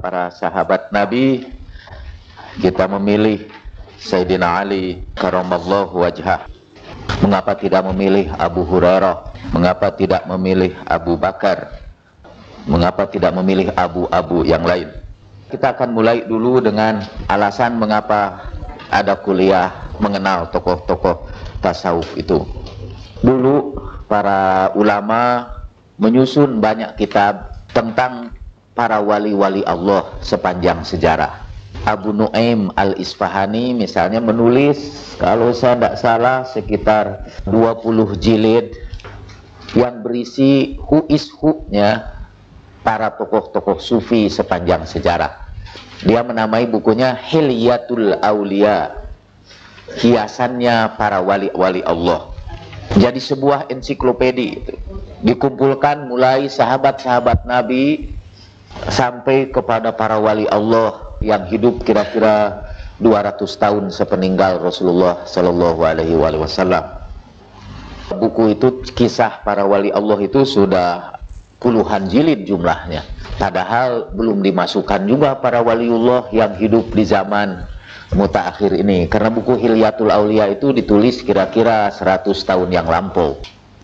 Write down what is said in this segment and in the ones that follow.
para sahabat Nabi, kita memilih Sayyidina Ali karamallahu wajhah. Mengapa tidak memilih Abu Hurairah? Mengapa tidak memilih Abu Bakar? Mengapa tidak memilih abu-abu yang lain? Kita akan mulai dulu dengan alasan mengapa ada kuliah mengenal tokoh-tokoh tasawuf itu. Dulu para ulama menyusun banyak kitab tentang para wali-wali Allah sepanjang sejarah. Abu Nu'aim Al-Isfahani misalnya menulis, kalau saya tidak salah, sekitar 20 jilid yang berisi who is who-nya para tokoh-tokoh sufi sepanjang sejarah. Dia menamai bukunya Hilyatul Aulia, hiasannya para wali-wali Allah. Jadi sebuah ensiklopedi itu dikumpulkan mulai sahabat-sahabat Nabi sampai kepada para wali Allah yang hidup kira-kira 200 tahun sepeninggal Rasulullah Sallallahu Alaihi Wasallam. Buku itu, kisah para wali Allah itu sudah puluhan jilid jumlahnya. Padahal belum dimasukkan juga para waliullah yang hidup di zaman mutaakhir ini, karena buku Hilyatul Aulia itu ditulis kira-kira 100 tahun yang lampau.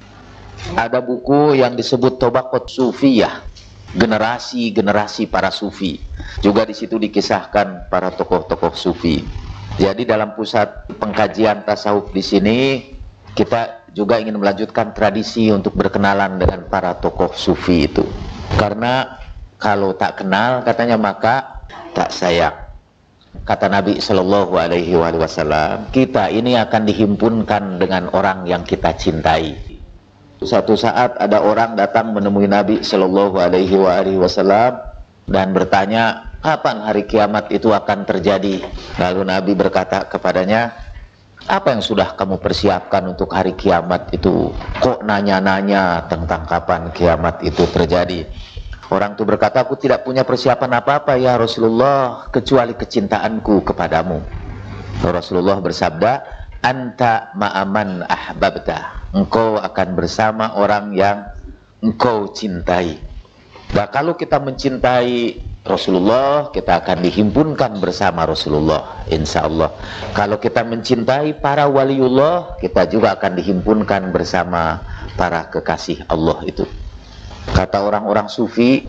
Ada buku yang disebut Tabaqat Sufiyah, generasi-generasi para sufi. Juga di situ dikisahkan para tokoh-tokoh sufi. Jadi dalam pusat pengkajian tasawuf di sini kita juga ingin melanjutkan tradisi untuk berkenalan dengan para tokoh sufi itu. Karena kalau tak kenal, katanya, maka tak sayang. Kata Nabi Shallallahu Alaihi Wasallam, kita ini akan dihimpunkan dengan orang yang kita cintai. Suatu saat ada orang datang menemui Nabi Shallallahu Alaihi Wasallam dan bertanya, kapan hari kiamat itu akan terjadi? Lalu Nabi berkata kepadanya, apa yang sudah kamu persiapkan untuk hari kiamat itu? Kok nanya-nanya tentang kapan kiamat itu terjadi? Orang itu berkata, aku tidak punya persiapan apa-apa ya Rasulullah, kecuali kecintaanku kepadamu. Rasulullah bersabda, anta ma'aman ahbabta, engkau akan bersama orang yang engkau cintai. Nah, kalau kita mencintai Rasulullah, kita akan dihimpunkan bersama Rasulullah, insya Allah. Kalau kita mencintai para waliullah, kita juga akan dihimpunkan bersama para kekasih Allah itu. Kata orang-orang sufi,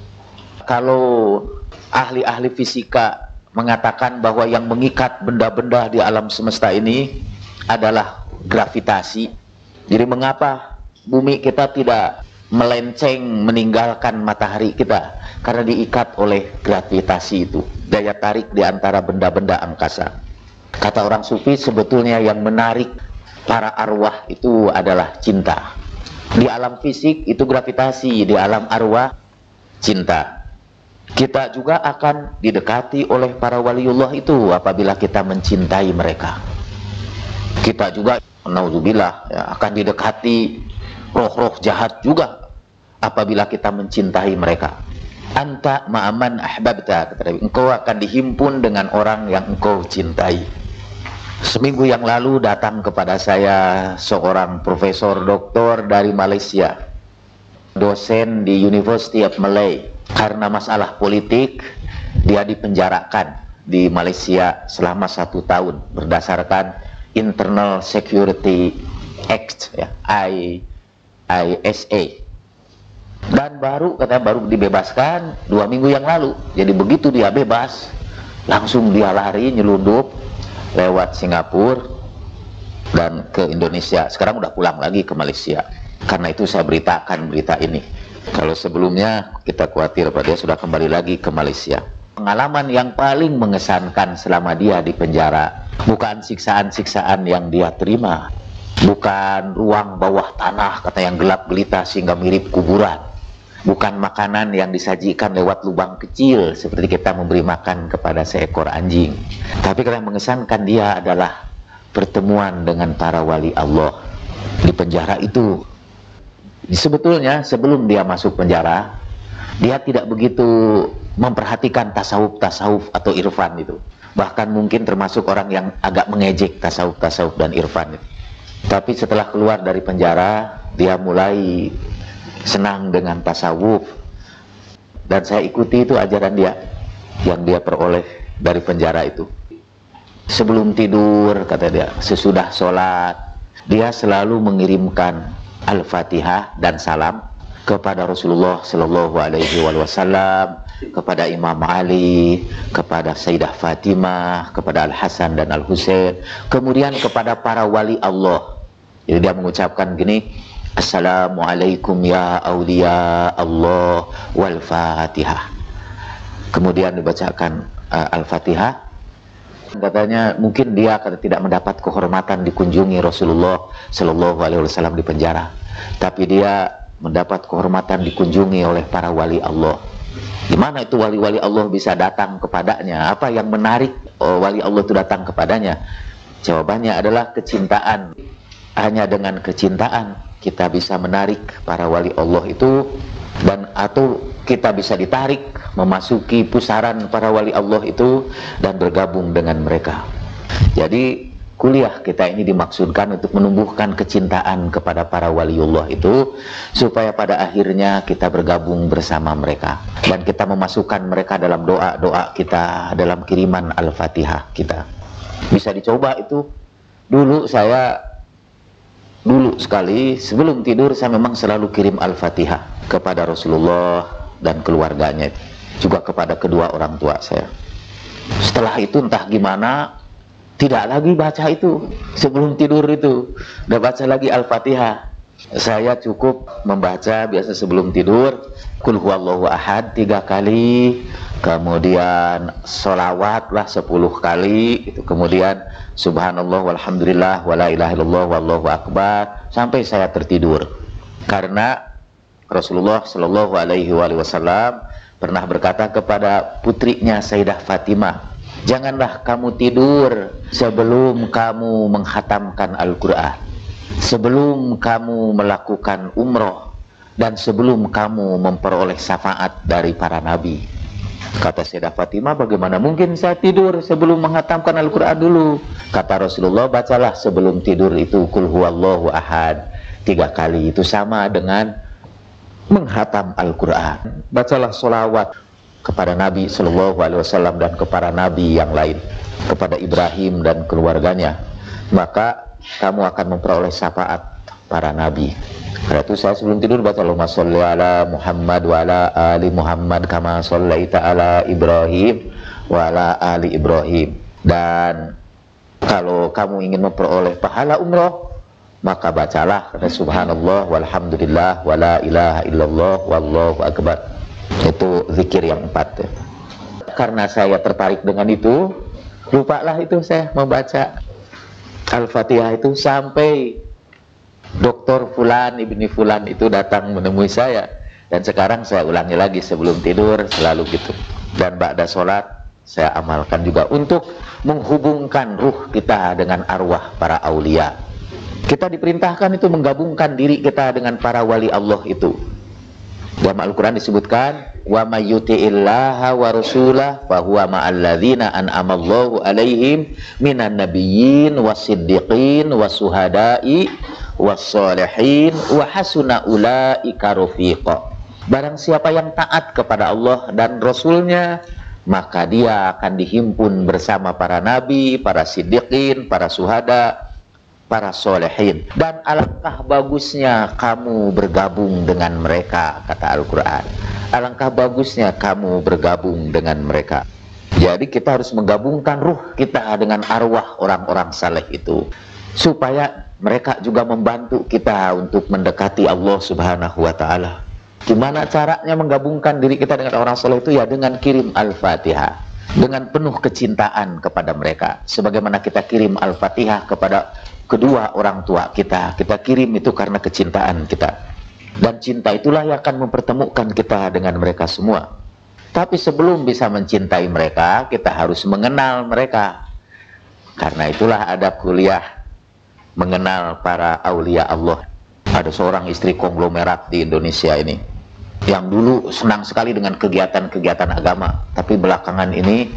kalau ahli-ahli fisika mengatakan bahwa yang mengikat benda-benda di alam semesta ini adalah gravitasi. Jadi mengapa bumi kita tidak melenceng meninggalkan matahari kita? Karena diikat oleh gravitasi itu, daya tarik di antara benda-benda angkasa. Kata orang sufi, sebetulnya yang menarik para arwah itu adalah cinta. Di alam fisik itu gravitasi, di alam arwah cinta. Kita juga akan didekati oleh para waliullah itu apabila kita mencintai mereka. Kita juga, naudzubillah, ya, akan didekati roh-roh jahat juga apabila kita mencintai mereka. Anta ma'aman ahbabta, kata Nabi, engkau akan dihimpun dengan orang yang engkau cintai. Seminggu yang lalu datang kepada saya seorang profesor doktor dari Malaysia, dosen di University of Malay. Karena masalah politik, dia dipenjarakan di Malaysia selama 1 tahun berdasarkan Internal Security Act, ya, ISA. Dan baru dibebaskan 2 minggu yang lalu. Jadi begitu dia bebas, langsung dia lari nyelundup lewat Singapura dan ke Indonesia. Sekarang udah pulang lagi ke Malaysia. Karena itu saya beritakan berita ini. Kalau sebelumnya kita khawatir pada dia sudah kembali lagi ke Malaysia. Pengalaman yang paling mengesankan selama dia di penjara bukan siksaan-siksaan yang dia terima, bukan ruang bawah tanah kata yang gelap gelita sehingga mirip kuburan, bukan makanan yang disajikan lewat lubang kecil seperti kita memberi makan kepada seekor anjing. Tapi yang mengesankan dia adalah pertemuan dengan para wali Allah di penjara itu. Sebetulnya sebelum dia masuk penjara, dia tidak begitu memperhatikan tasawuf atau irfan itu. Bahkan mungkin termasuk orang yang agak mengejek tasawuf dan irfan itu. Tapi setelah keluar dari penjara, dia mulai senang dengan tasawuf. Dan saya ikuti itu ajaran dia. yang dia peroleh dari penjara itu. Sebelum tidur, kata dia, sesudah sholat, dia selalu mengirimkan Al-Fatihah dan salam kepada Rasulullah Sallallahu Alaihi Wasallam, kepada Imam Ali, kepada Sayyidah Fatimah, kepada Al-Hasan dan Al-Husain, kemudian kepada para wali Allah. Jadi dia mengucapkan gini, Assalamualaikum ya awliya Allah wal Fatihah. Kemudian dibacakan Al-Fatihah. Katanya mungkin dia tidak mendapat kehormatan dikunjungi Rasulullah Sallallahu Alaihi Wasallam di penjara, tapi dia mendapat kehormatan dikunjungi oleh para wali Allah. Gimana itu wali-wali Allah bisa datang kepadanya? Apa yang menarik wali Allah itu datang kepadanya? Jawabannya adalah kecintaan. Hanya dengan kecintaan kita bisa menarik para wali Allah itu, dan atau kita bisa ditarik memasuki pusaran para wali Allah itu dan bergabung dengan mereka. Jadi kuliah kita ini dimaksudkan untuk menumbuhkan kecintaan kepada para waliullah itu, supaya pada akhirnya kita bergabung bersama mereka dan kita memasukkan mereka dalam doa-doa kita, dalam kiriman Al-Fatihah kita. Bisa dicoba itu. Dulu sekali sebelum tidur saya memang selalu kirim Al-Fatihah kepada Rasulullah dan keluarganya, juga kepada kedua orang tua saya. Setelah itu entah gimana tidak lagi baca itu. Sebelum tidur itu udah baca lagi Al-Fatihah. Saya cukup membaca biasa sebelum tidur Qul huwallahu ahad 3 kali, kemudian sholawatlah 10 kali itu, kemudian subhanallah walhamdulillah wala ilaha illallah wallahu akbar sampai saya tertidur. Karena Rasulullah Shallallahu Alaihi Wasallam pernah berkata kepada putrinya Sayyidah Fatimah, janganlah kamu tidur sebelum kamu menghatamkan Al-Quran, sebelum kamu melakukan umroh, dan sebelum kamu memperoleh syafaat dari para nabi. Kata Sayyidah Fatimah, bagaimana mungkin saya tidur sebelum menghatamkan Al-Quran dulu? Kata Rasulullah, bacalah sebelum tidur itu Qul huwallahu ahad 3 kali. Itu sama dengan menghatam Al-Quran. Bacalah sholawat kepada Nabi Sallallahu Alaihi Wasallam dan kepada Nabi yang lain, kepada Ibrahim dan keluarganya, maka kamu akan memperoleh syafaat para Nabi. Karena itu saya sebelum tidur baca Allahumma sholli ala Muhammad wa ala ali Muhammad kama shollaita ala Ibrahim wa ala ali Ibrahim. Dan kalau kamu ingin memperoleh pahala umroh, maka bacalah kata subhanallah walhamdulillah wala ilaha illallah wallahu akbar. Itu zikir yang 4 ya. Karena saya tertarik dengan itu, lupalah itu saya membaca Al-Fatihah itu sampai Dr. Fulan Ibni Fulan itu datang menemui saya, dan sekarang saya ulangi lagi sebelum tidur selalu gitu. Dan ba'da sholat saya amalkan juga untuk menghubungkan ruh kita dengan arwah para aulia. Kita diperintahkan itu menggabungkan diri kita dengan para wali Allah itu. Dalam Al-Quran disebutkan, wa may yuti'illaha wa rasulah fa huwa ma'al ladzina an'amallahu 'alaihim minan nabiyyin wasiddiqin wasuhada'i wassalihin wa hasuna ulaika rafiqa. Barang siapa yang taat kepada Allah dan Rasulnya, maka dia akan dihimpun bersama para nabi, para siddiqin, para suhada, para solehin. Dan alangkah bagusnya kamu bergabung dengan mereka, kata Al-Quran. Alangkah bagusnya kamu bergabung dengan mereka. Jadi kita harus menggabungkan ruh kita dengan arwah orang-orang saleh itu, supaya mereka juga membantu kita untuk mendekati Allah Subhanahu wa ta'ala. Gimana caranya menggabungkan diri kita dengan orang saleh itu? Ya dengan kirim Al-Fatihah, dengan penuh kecintaan kepada mereka. Sebagaimana kita kirim Al-Fatihah kepada kedua orang tua kita, kita kirim itu karena kecintaan kita. Dan cinta itulah yang akan mempertemukan kita dengan mereka semua. Tapi sebelum bisa mencintai mereka, kita harus mengenal mereka. Karena itulah ada kuliah mengenal para aulia Allah. Ada seorang istri konglomerat di Indonesia ini, yang dulu senang sekali dengan kegiatan-kegiatan agama, tapi belakangan ini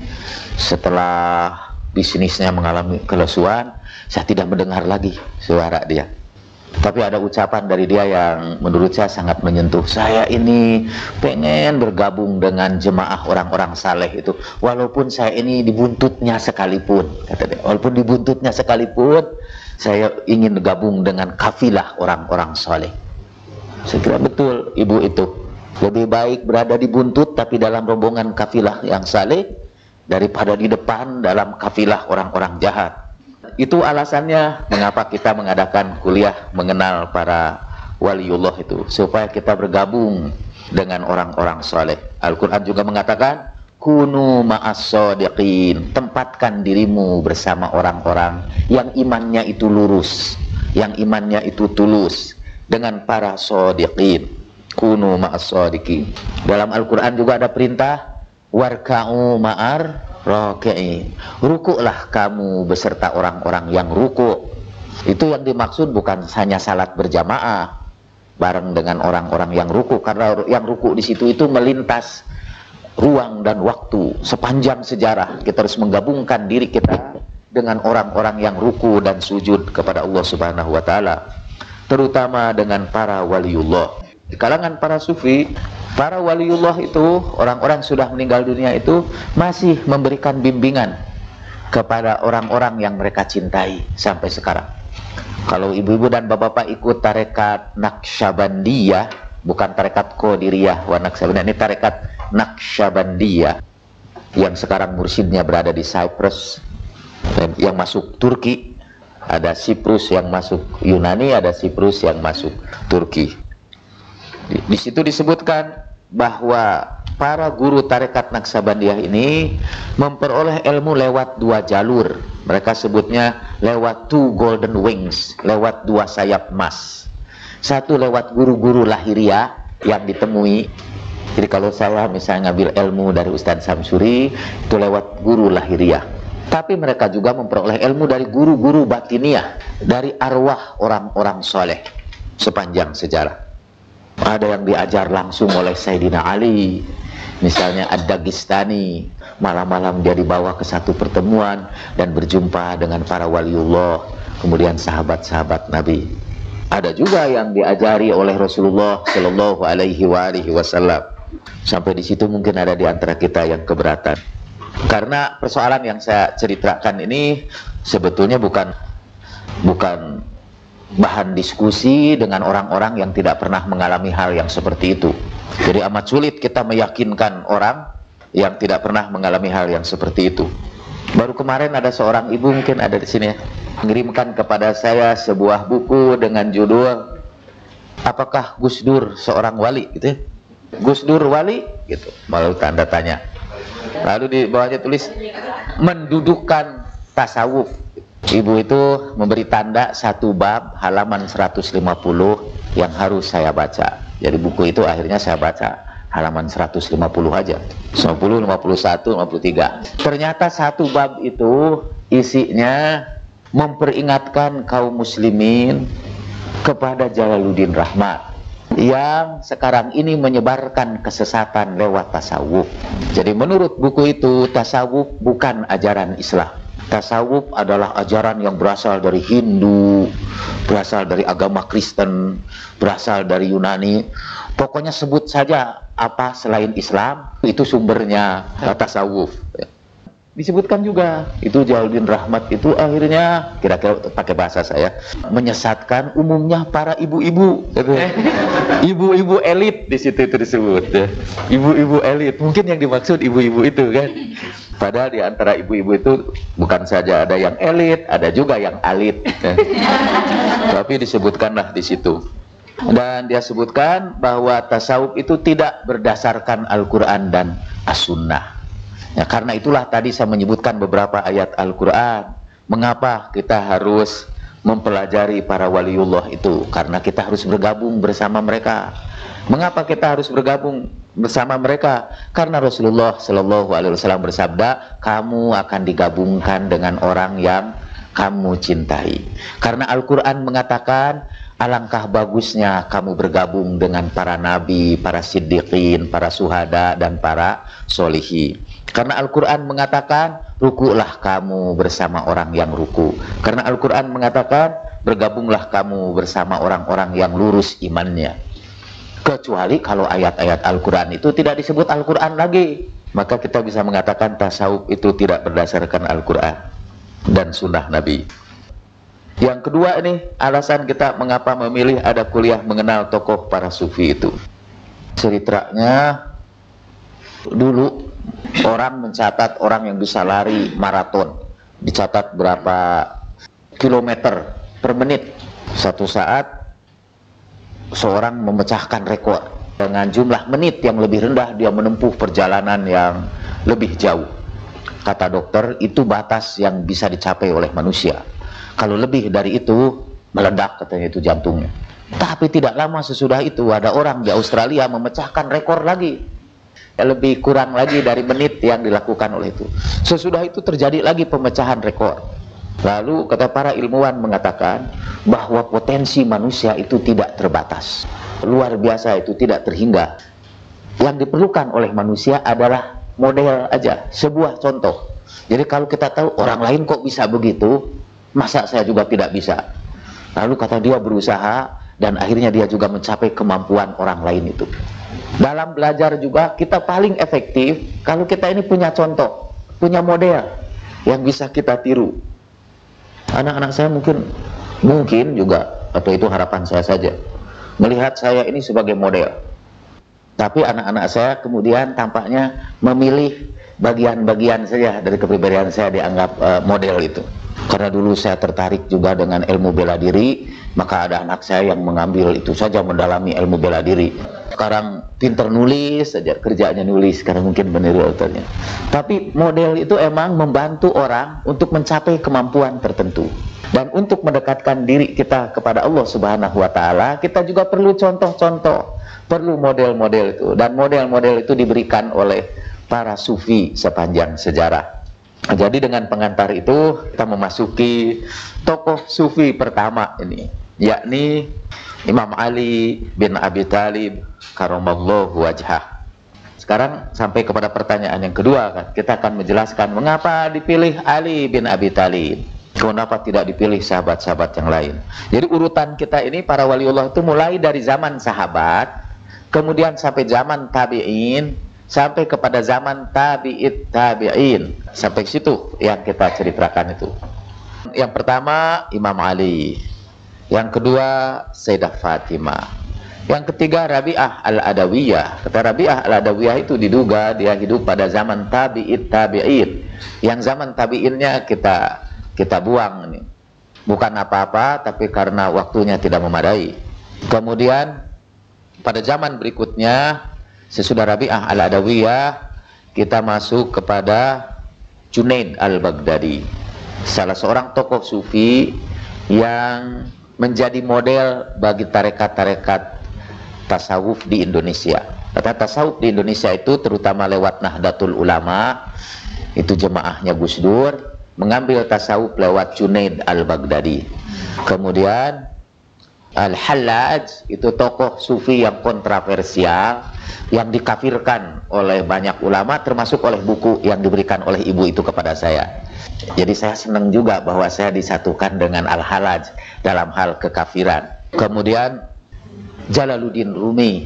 setelah bisnisnya mengalami kelesuan, saya tidak mendengar lagi suara dia. Tapi ada ucapan dari dia yang menurut saya sangat menyentuh. Saya ini pengen bergabung dengan jemaah orang-orang saleh itu, walaupun saya ini dibuntutnya sekalipun, kata dia. Walaupun dibuntutnya sekalipun, saya ingin gabung dengan kafilah orang-orang saleh. Saya kira betul ibu itu. Lebih baik berada di buntut tapi dalam rombongan kafilah yang saleh daripada di depan dalam kafilah orang-orang jahat. Itu alasannya mengapa kita mengadakan kuliah mengenal para waliullah itu, supaya kita bergabung dengan orang-orang saleh. Al-Quran juga mengatakan, kunu ma'as-shadiqin, tempatkan dirimu bersama orang-orang yang imannya itu lurus, yang imannya itu tulus, dengan para shadiqin. Kunu ma'as-shadiqin. Dalam Al-Quran juga ada perintah, warka'u ma'ar raki'in, rukuklah kamu beserta orang-orang yang rukuk. Itu yang dimaksud bukan hanya salat berjamaah bareng dengan orang-orang yang rukuk, karena yang rukuk di situ itu melintas ruang dan waktu sepanjang sejarah. Kita harus menggabungkan diri kita dengan orang-orang yang ruku dan sujud kepada Allah Subhanahu wa taala, terutama dengan para waliullah. Di kalangan para sufi, para waliullah itu, orang-orang sudah meninggal dunia itu masih memberikan bimbingan kepada orang-orang yang mereka cintai sampai sekarang. Kalau ibu-ibu dan bapak-bapak ikut tarekat Naqsyabandiyah, bukan tarekat Qadiriyah wa Naqsyabandiyah, ini tarekat Naqsyabandiyah yang sekarang mursyidnya berada di Cyprus, dan yang masuk Turki. Ada Siprus yang masuk Yunani, ada Siprus yang masuk Turki. Di situ disebutkan bahwa para guru tarekat Naqsyabandiyah ini memperoleh ilmu lewat dua jalur. Mereka sebutnya lewat two golden wings, lewat dua sayap emas. Satu lewat guru-guru lahiriah yang ditemui. Jadi kalau saya misalnya ngambil ilmu dari Ustadz Samsuri, itu lewat guru lahiriah. Tapi mereka juga memperoleh ilmu dari guru-guru batiniah, dari arwah orang-orang soleh sepanjang sejarah. Ada yang diajar langsung oleh Sayyidina Ali, misalnya Ad-Dagistani. Malam-malam dia dibawa ke satu pertemuan dan berjumpa dengan para waliullah, kemudian sahabat-sahabat Nabi. Ada juga yang diajari oleh Rasulullah Shallallahu Alaihi Wasallam. Sampai di situ mungkin ada di antara kita yang keberatan, karena persoalan yang saya ceritakan ini sebetulnya bukan bahan diskusi dengan orang-orang yang tidak pernah mengalami hal yang seperti itu. Jadi amat sulit kita meyakinkan orang yang tidak pernah mengalami hal yang seperti itu. Baru kemarin ada seorang ibu, mungkin ada di sini ya, mengirimkan kepada saya sebuah buku dengan judul apakah Gus Dur seorang wali gitu ya? Gus Dur wali gitu, malu tanda tanya. Lalu di bawahnya tulis mendudukkan tasawuf. Ibu itu memberi tanda satu bab halaman 150 yang harus saya baca. Jadi buku itu akhirnya saya baca halaman 150 aja, 50, 51, 53. Ternyata satu bab itu isinya memperingatkan kaum muslimin kepada Jalaluddin Rahmat yang sekarang ini menyebarkan kesesatan lewat tasawuf. Jadi menurut buku itu, tasawuf bukan ajaran Islam. Tasawuf adalah ajaran yang berasal dari Hindu, berasal dari agama Kristen, berasal dari Yunani. Pokoknya sebut saja apa selain Islam, itu sumbernya tasawuf. Disebutkan juga, itu Jalaluddin Rahmat itu akhirnya, kira-kira pakai bahasa saya, menyesatkan umumnya para ibu-ibu. Ibu-ibu elit di situ itu disebut. Ibu-ibu elit, mungkin yang dimaksud ibu-ibu itu kan. Padahal di antara ibu-ibu itu bukan saja ada yang elit, ada juga yang alit. Tapi disebutkanlah di situ. Dan dia sebutkan bahwa tasawuf itu tidak berdasarkan Al-Quran dan As-Sunnah. Ya, karena itulah tadi saya menyebutkan beberapa ayat Al-Quran. Mengapa kita harus mempelajari para waliullah itu? Karena kita harus bergabung bersama mereka. Mengapa kita harus bergabung bersama mereka? Karena Rasulullah Shallallahu Alaihi Wasallam bersabda, kamu akan digabungkan dengan orang yang kamu cintai. Karena Al-Quran mengatakan, alangkah bagusnya kamu bergabung dengan para nabi, para siddiqin, para syuhada, dan para solihin. Karena Al-Quran mengatakan, rukuklah kamu bersama orang yang ruku. Karena Al-Quran mengatakan, bergabunglah kamu bersama orang-orang yang lurus imannya. Kecuali kalau ayat-ayat Al-Quran itu tidak disebut Al-Quran lagi, maka kita bisa mengatakan tasawuf itu tidak berdasarkan Al-Quran dan sunnah Nabi. Yang kedua ini, alasan kita mengapa memilih ada kuliah mengenal tokoh para sufi itu. Ceritanya, dulu orang mencatat orang yang bisa lari maraton, dicatat berapa kilometer per menit. Satu saat seorang memecahkan rekor dengan jumlah menit yang lebih rendah, dia menempuh perjalanan yang lebih jauh. Kata dokter, itu batas yang bisa dicapai oleh manusia. Kalau lebih dari itu, meledak katanya itu jantungnya. Tapi tidak lama sesudah itu ada orang di Australia memecahkan rekor lagi, lebih kurang lagi dari menit yang dilakukan oleh itu. Sesudah itu terjadi lagi pemecahan rekor. Lalu kata para ilmuwan mengatakan bahwa potensi manusia itu tidak terbatas, luar biasa, itu tidak terhingga. Yang diperlukan oleh manusia adalah model aja, sebuah contoh. Jadi kalau kita tahu orang lain kok bisa begitu, masa saya juga tidak bisa? Lalu kata dia berusaha dan akhirnya dia juga mencapai kemampuan orang lain itu. Dalam belajar juga kita paling efektif kalau kita ini punya contoh, punya model yang bisa kita tiru. Anak-anak saya mungkin juga, atau itu harapan saya saja, melihat saya ini sebagai model. Tapi anak-anak saya kemudian tampaknya memilih bagian-bagian saja dari kepribadian saya dianggap model itu. Karena dulu saya tertarik juga dengan ilmu bela diri, maka ada anak saya yang mengambil itu saja, mendalami ilmu bela diri. Sekarang pinter nulis saja, kerjanya nulis, karena mungkin meniru autornya. Tapi model itu emang membantu orang untuk mencapai kemampuan tertentu. Dan untuk mendekatkan diri kita kepada Allah Subhanahu wa Ta'ala, kita juga perlu contoh-contoh, perlu model-model itu. Dan model-model itu diberikan oleh para sufi sepanjang sejarah. Jadi dengan pengantar itu kita memasuki tokoh sufi pertama ini, yakni Imam Ali bin Abi Thalib karamallahu wajhah. Sekarang sampai kepada pertanyaan yang kedua kan, kita akan menjelaskan mengapa dipilih Ali bin Abi Thalib, kenapa tidak dipilih sahabat-sahabat yang lain. Jadi urutan kita ini para waliullah itu mulai dari zaman sahabat, kemudian sampai zaman tabi'in, sampai kepada zaman tabi'it tabi'in. Sampai situ yang kita ceritakan itu. Yang pertama Imam Ali, yang kedua Sayyidah Fatimah, yang ketiga Rabi'ah al-Adawiyah. Kata Rabi'ah al-Adawiyah itu diduga dia hidup pada zaman tabi'it tabi'in. Yang zaman tabi'innya kita buang ini. Bukan apa-apa, tapi karena waktunya tidak memadai. Kemudian pada zaman berikutnya sesudah Rabi'ah al-Adawiyah, kita masuk kepada Junaid al-Baghdadi, salah seorang tokoh sufi yang menjadi model bagi tarekat-tarekat tasawuf di Indonesia. Kata tasawuf di Indonesia itu terutama lewat Nahdlatul Ulama, itu jemaahnya Gus Dur, mengambil tasawuf lewat Junaid al-Baghdadi. Kemudian Al-Hallaj itu tokoh sufi yang kontroversial, yang dikafirkan oleh banyak ulama, termasuk oleh buku yang diberikan oleh ibu itu kepada saya. Jadi saya senang juga bahwa saya disatukan dengan Al-Hallaj dalam hal kekafiran. Kemudian Jalaluddin Rumi,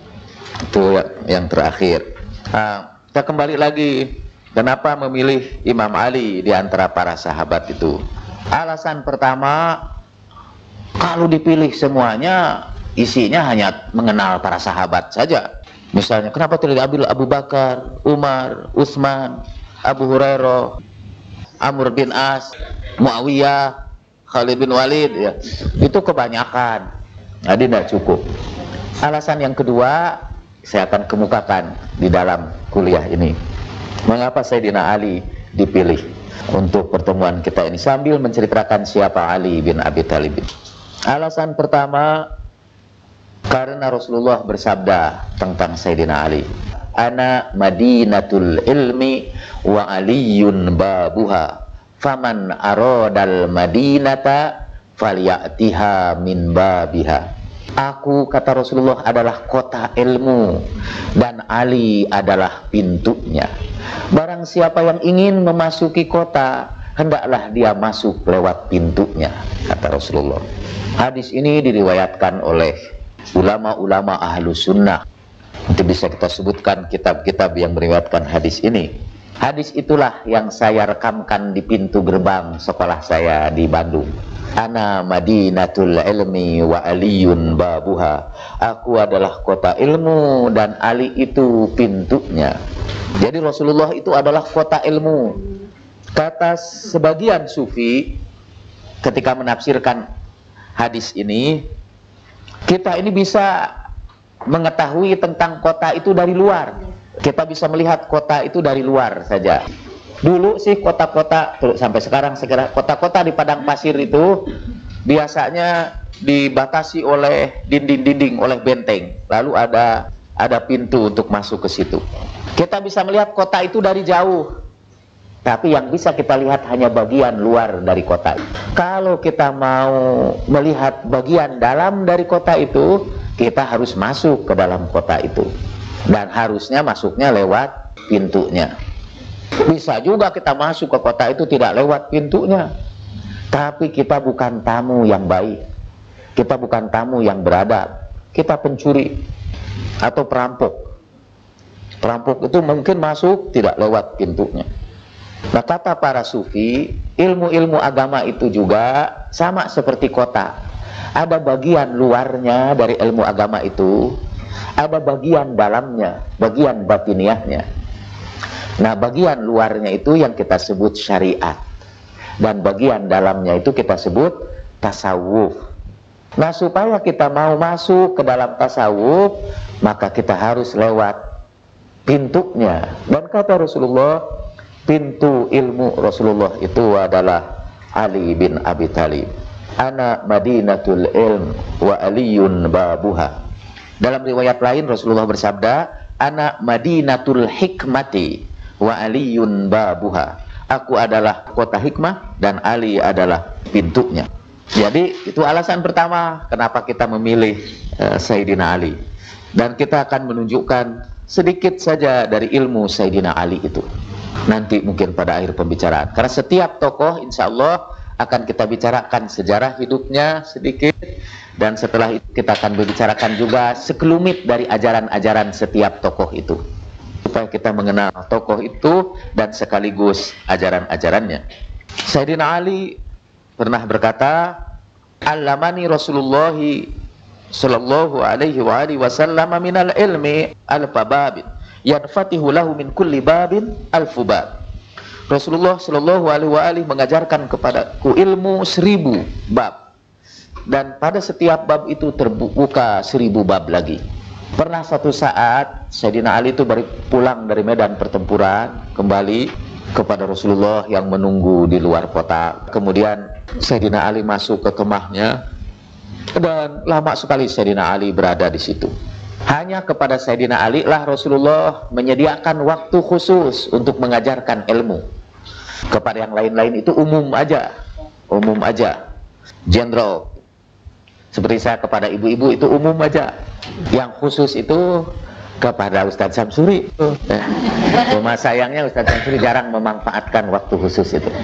itu yang terakhir. Nah, kita kembali lagi, kenapa memilih Imam Ali di antara para sahabat itu? Alasan pertama, kalau dipilih semuanya isinya hanya mengenal para sahabat saja. Misalnya kenapa tidak diambil Abu Bakar, Umar, Utsman, Abu Hurairah, Amr bin As, Muawiyah, Khalid bin Walid, ya. Itu kebanyakan. Jadi tidak cukup. Alasan yang kedua saya akan kemukakan di dalam kuliah ini. Mengapa Sayyidina Ali dipilih untuk pertemuan kita ini sambil menceritakan siapa Ali bin Abi Thalib. Alasan pertama, karena Rasulullah bersabda tentang Sayyidina Ali, ana madinatul ilmi wa aliyun babuha, faman aradal madinata falyatiha min babiha. Aku, kata Rasulullah, adalah kota ilmu dan Ali adalah pintunya. Barang siapa yang ingin memasuki kota, hendaklah dia masuk lewat pintunya, kata Rasulullah. Hadis ini diriwayatkan oleh ulama-ulama ahlu sunnah. Nanti bisa kita sebutkan kitab-kitab yang meriwayatkan hadis ini. Hadis itulah yang saya rekamkan di pintu gerbang sekolah saya di Bandung. Ana madinatul ilmi wa aliyun babuha. Aku adalah kota ilmu dan Ali itu pintunya. Jadi Rasulullah itu adalah kota ilmu. Kata sebagian sufi ketika menafsirkan hadis ini, kita ini bisa mengetahui tentang kota itu dari luar. Kita bisa melihat kota itu dari luar saja. Dulu sih kota-kota, sampai sekarang segera kota-kota di padang pasir itu biasanya dibatasi oleh dinding-dinding, oleh benteng. Lalu ada pintu untuk masuk ke situ. Kita bisa melihat kota itu dari jauh. Tapi yang bisa kita lihat hanya bagian luar dari kota. Kalau kita mau melihat bagian dalam dari kota itu, kita harus masuk ke dalam kota itu. Dan harusnya masuknya lewat pintunya. Bisa juga kita masuk ke kota itu tidak lewat pintunya. Tapi kita bukan tamu yang baik. Kita bukan tamu yang beradab. Kita pencuri atau perampok. Perampok itu mungkin masuk tidak lewat pintunya. Nah, kata para sufi, ilmu-ilmu agama itu juga sama seperti kota. Ada bagian luarnya dari ilmu agama itu, ada bagian dalamnya, bagian batiniahnya. Nah, bagian luarnya itu yang kita sebut syariat, dan bagian dalamnya itu kita sebut tasawuf. Nah, supaya kita mau masuk ke dalam tasawuf, maka kita harus lewat pintunya. Dan kata Rasulullah, pintu ilmu Rasulullah itu adalah Ali bin Abi Thalib. Ana madinatul ilm wa aliyun babuha. Dalam riwayat lain Rasulullah bersabda, ana madinatul hikmati wa aliyun babuha. Aku adalah kota hikmah dan Ali adalah pintunya. Jadi itu alasan pertama kenapa kita memilih Sayyidina Ali. Dan kita akan menunjukkan sedikit saja dari ilmu Sayyidina Ali itu nanti mungkin pada akhir pembicaraan. Karena setiap tokoh insya Allah akan kita bicarakan sejarah hidupnya sedikit. Dan setelah itu kita akan membicarakan juga sekelumit dari ajaran-ajaran setiap tokoh itu, supaya kita mengenal tokoh itu dan sekaligus ajaran-ajarannya. Sayyidina Ali pernah berkata, Allamani Rasulullah sallallahu alaihi wasallam minal ilmi alfa babin yanfatihu lahu min kulli babin alfu bab. Rasulullah sallallahu alaihi mengajarkan kepadaku ilmu 1000 bab, dan pada setiap bab itu terbuka 1000 bab lagi. Pernah satu saat Sayyidina Ali itu baru pulang dari medan pertempuran, kembali kepada Rasulullah yang menunggu di luar kota. Kemudian Sayyidina Ali masuk ke kemahnya, dan lama sekali Sayyidina Ali berada di situ. Hanya kepada Sayyidina Ali lah Rasulullah menyediakan waktu khusus untuk mengajarkan ilmu. Kepada yang lain-lain itu umum aja, general. Seperti saya kepada ibu-ibu itu umum aja. Yang khusus itu kepada Ustadz Samsuri. Cuma sayangnya Ustadz Samsuri jarang memanfaatkan waktu khusus itu.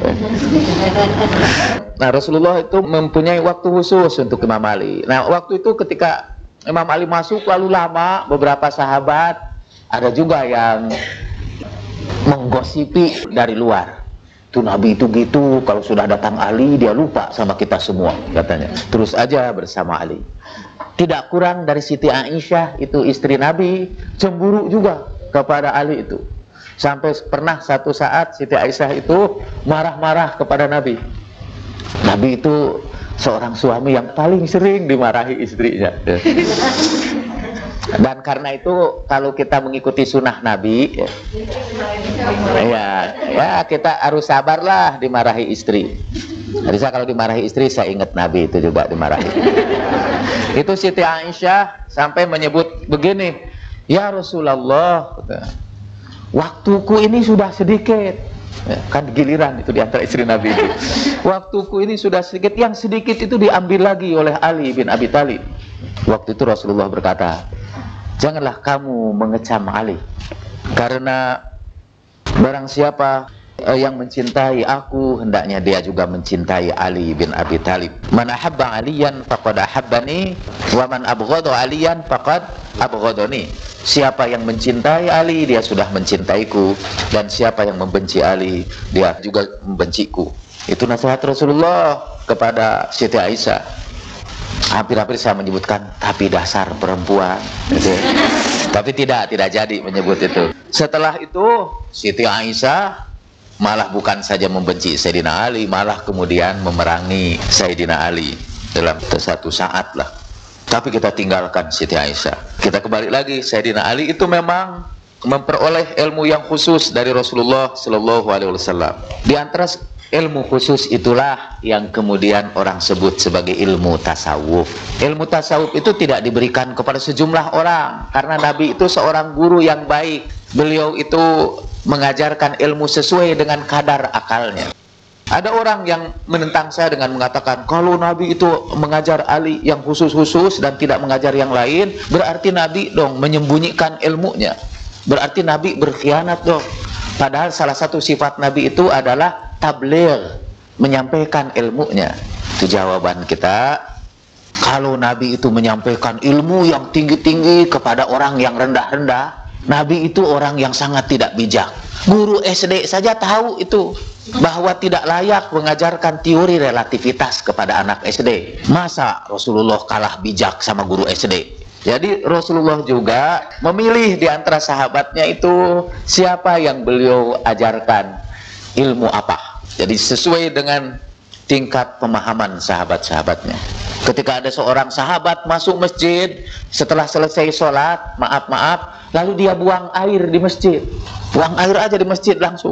Nah, Rasulullah itu mempunyai waktu khusus untuk Imam Ali. Nah, waktu itu ketika Imam Ali masuk lalu lama, beberapa sahabat ada juga yang menggosipi dari luar. Itu Nabi itu gitu, kalau sudah datang Ali dia lupa sama kita semua, katanya. Terus aja bersama Ali. Tidak kurang dari Siti Aisyah, itu istri Nabi, cemburu juga kepada Ali itu. Sampai pernah satu saat Siti Aisyah itu marah-marah kepada Nabi. Nabi itu seorang suami yang paling sering dimarahi istrinya. Dan karena itu kalau kita mengikuti sunnah Nabi, ya kita harus sabarlah dimarahi istri. Jadi kalau dimarahi istri saya ingat Nabi itu juga dimarahi. Itu Siti Aisyah sampai menyebut begini, ya Rasulullah, waktuku ini sudah sedikit. Kan giliran itu di antara istri Nabi itu. Waktuku ini sudah sedikit, yang sedikit itu diambil lagi oleh Ali bin Abi Thalib. Waktu itu Rasulullah berkata, janganlah kamu mengecam Ali, karena barang siapa yang mencintai aku, hendaknya dia juga mencintai Ali bin Abi Thalib. Man ahabba aliyan faqad ahabbani wa man abghadha aliyan faqad abghadani. Siapa yang mencintai Ali, dia sudah mencintaiku, dan siapa yang membenci Ali, dia juga membenciku. Itu nasihat Rasulullah kepada Siti Aisyah. Hampir-hampir saya menyebutkan tapi dasar perempuan gitu. Tapi tidak jadi menyebut itu. Setelah itu Siti Aisyah malah bukan saja membenci Sayyidina Ali, malah kemudian memerangi Sayyidina Ali dalam satu saat lah. Tapi kita tinggalkan Siti Aisyah. Kita kembali lagi, Sayyidina Ali itu memang memperoleh ilmu yang khusus dari Rasulullah Shallallahu Alaihi Wasallam. Di antara ilmu khusus itulah yang kemudian orang sebut sebagai ilmu tasawuf. Ilmu tasawuf itu tidak diberikan kepada sejumlah orang, karena Nabi itu seorang guru yang baik. Beliau itu mengajarkan ilmu sesuai dengan kadar akalnya. Ada orang yang menentang saya dengan mengatakan, kalau Nabi itu mengajar Ali yang khusus-khusus dan tidak mengajar yang lain, berarti Nabi dong menyembunyikan ilmunya, berarti Nabi berkhianat dong. Padahal salah satu sifat Nabi itu adalah tabligh, menyampaikan ilmunya. Itu jawaban kita. Kalau Nabi itu menyampaikan ilmu yang tinggi-tinggi kepada orang yang rendah-rendah, Nabi itu orang yang sangat tidak bijak. Guru SD saja tahu itu, bahwa tidak layak mengajarkan teori relativitas kepada anak SD. Masa Rasulullah kalah bijak sama guru SD? Jadi Rasulullah juga memilih di antara sahabatnya itu siapa yang beliau ajarkan ilmu apa. Jadi sesuai dengan tingkat pemahaman sahabat-sahabatnya. Ketika ada seorang sahabat masuk masjid setelah selesai sholat, maaf, lalu dia buang air di masjid, buang air aja di masjid langsung.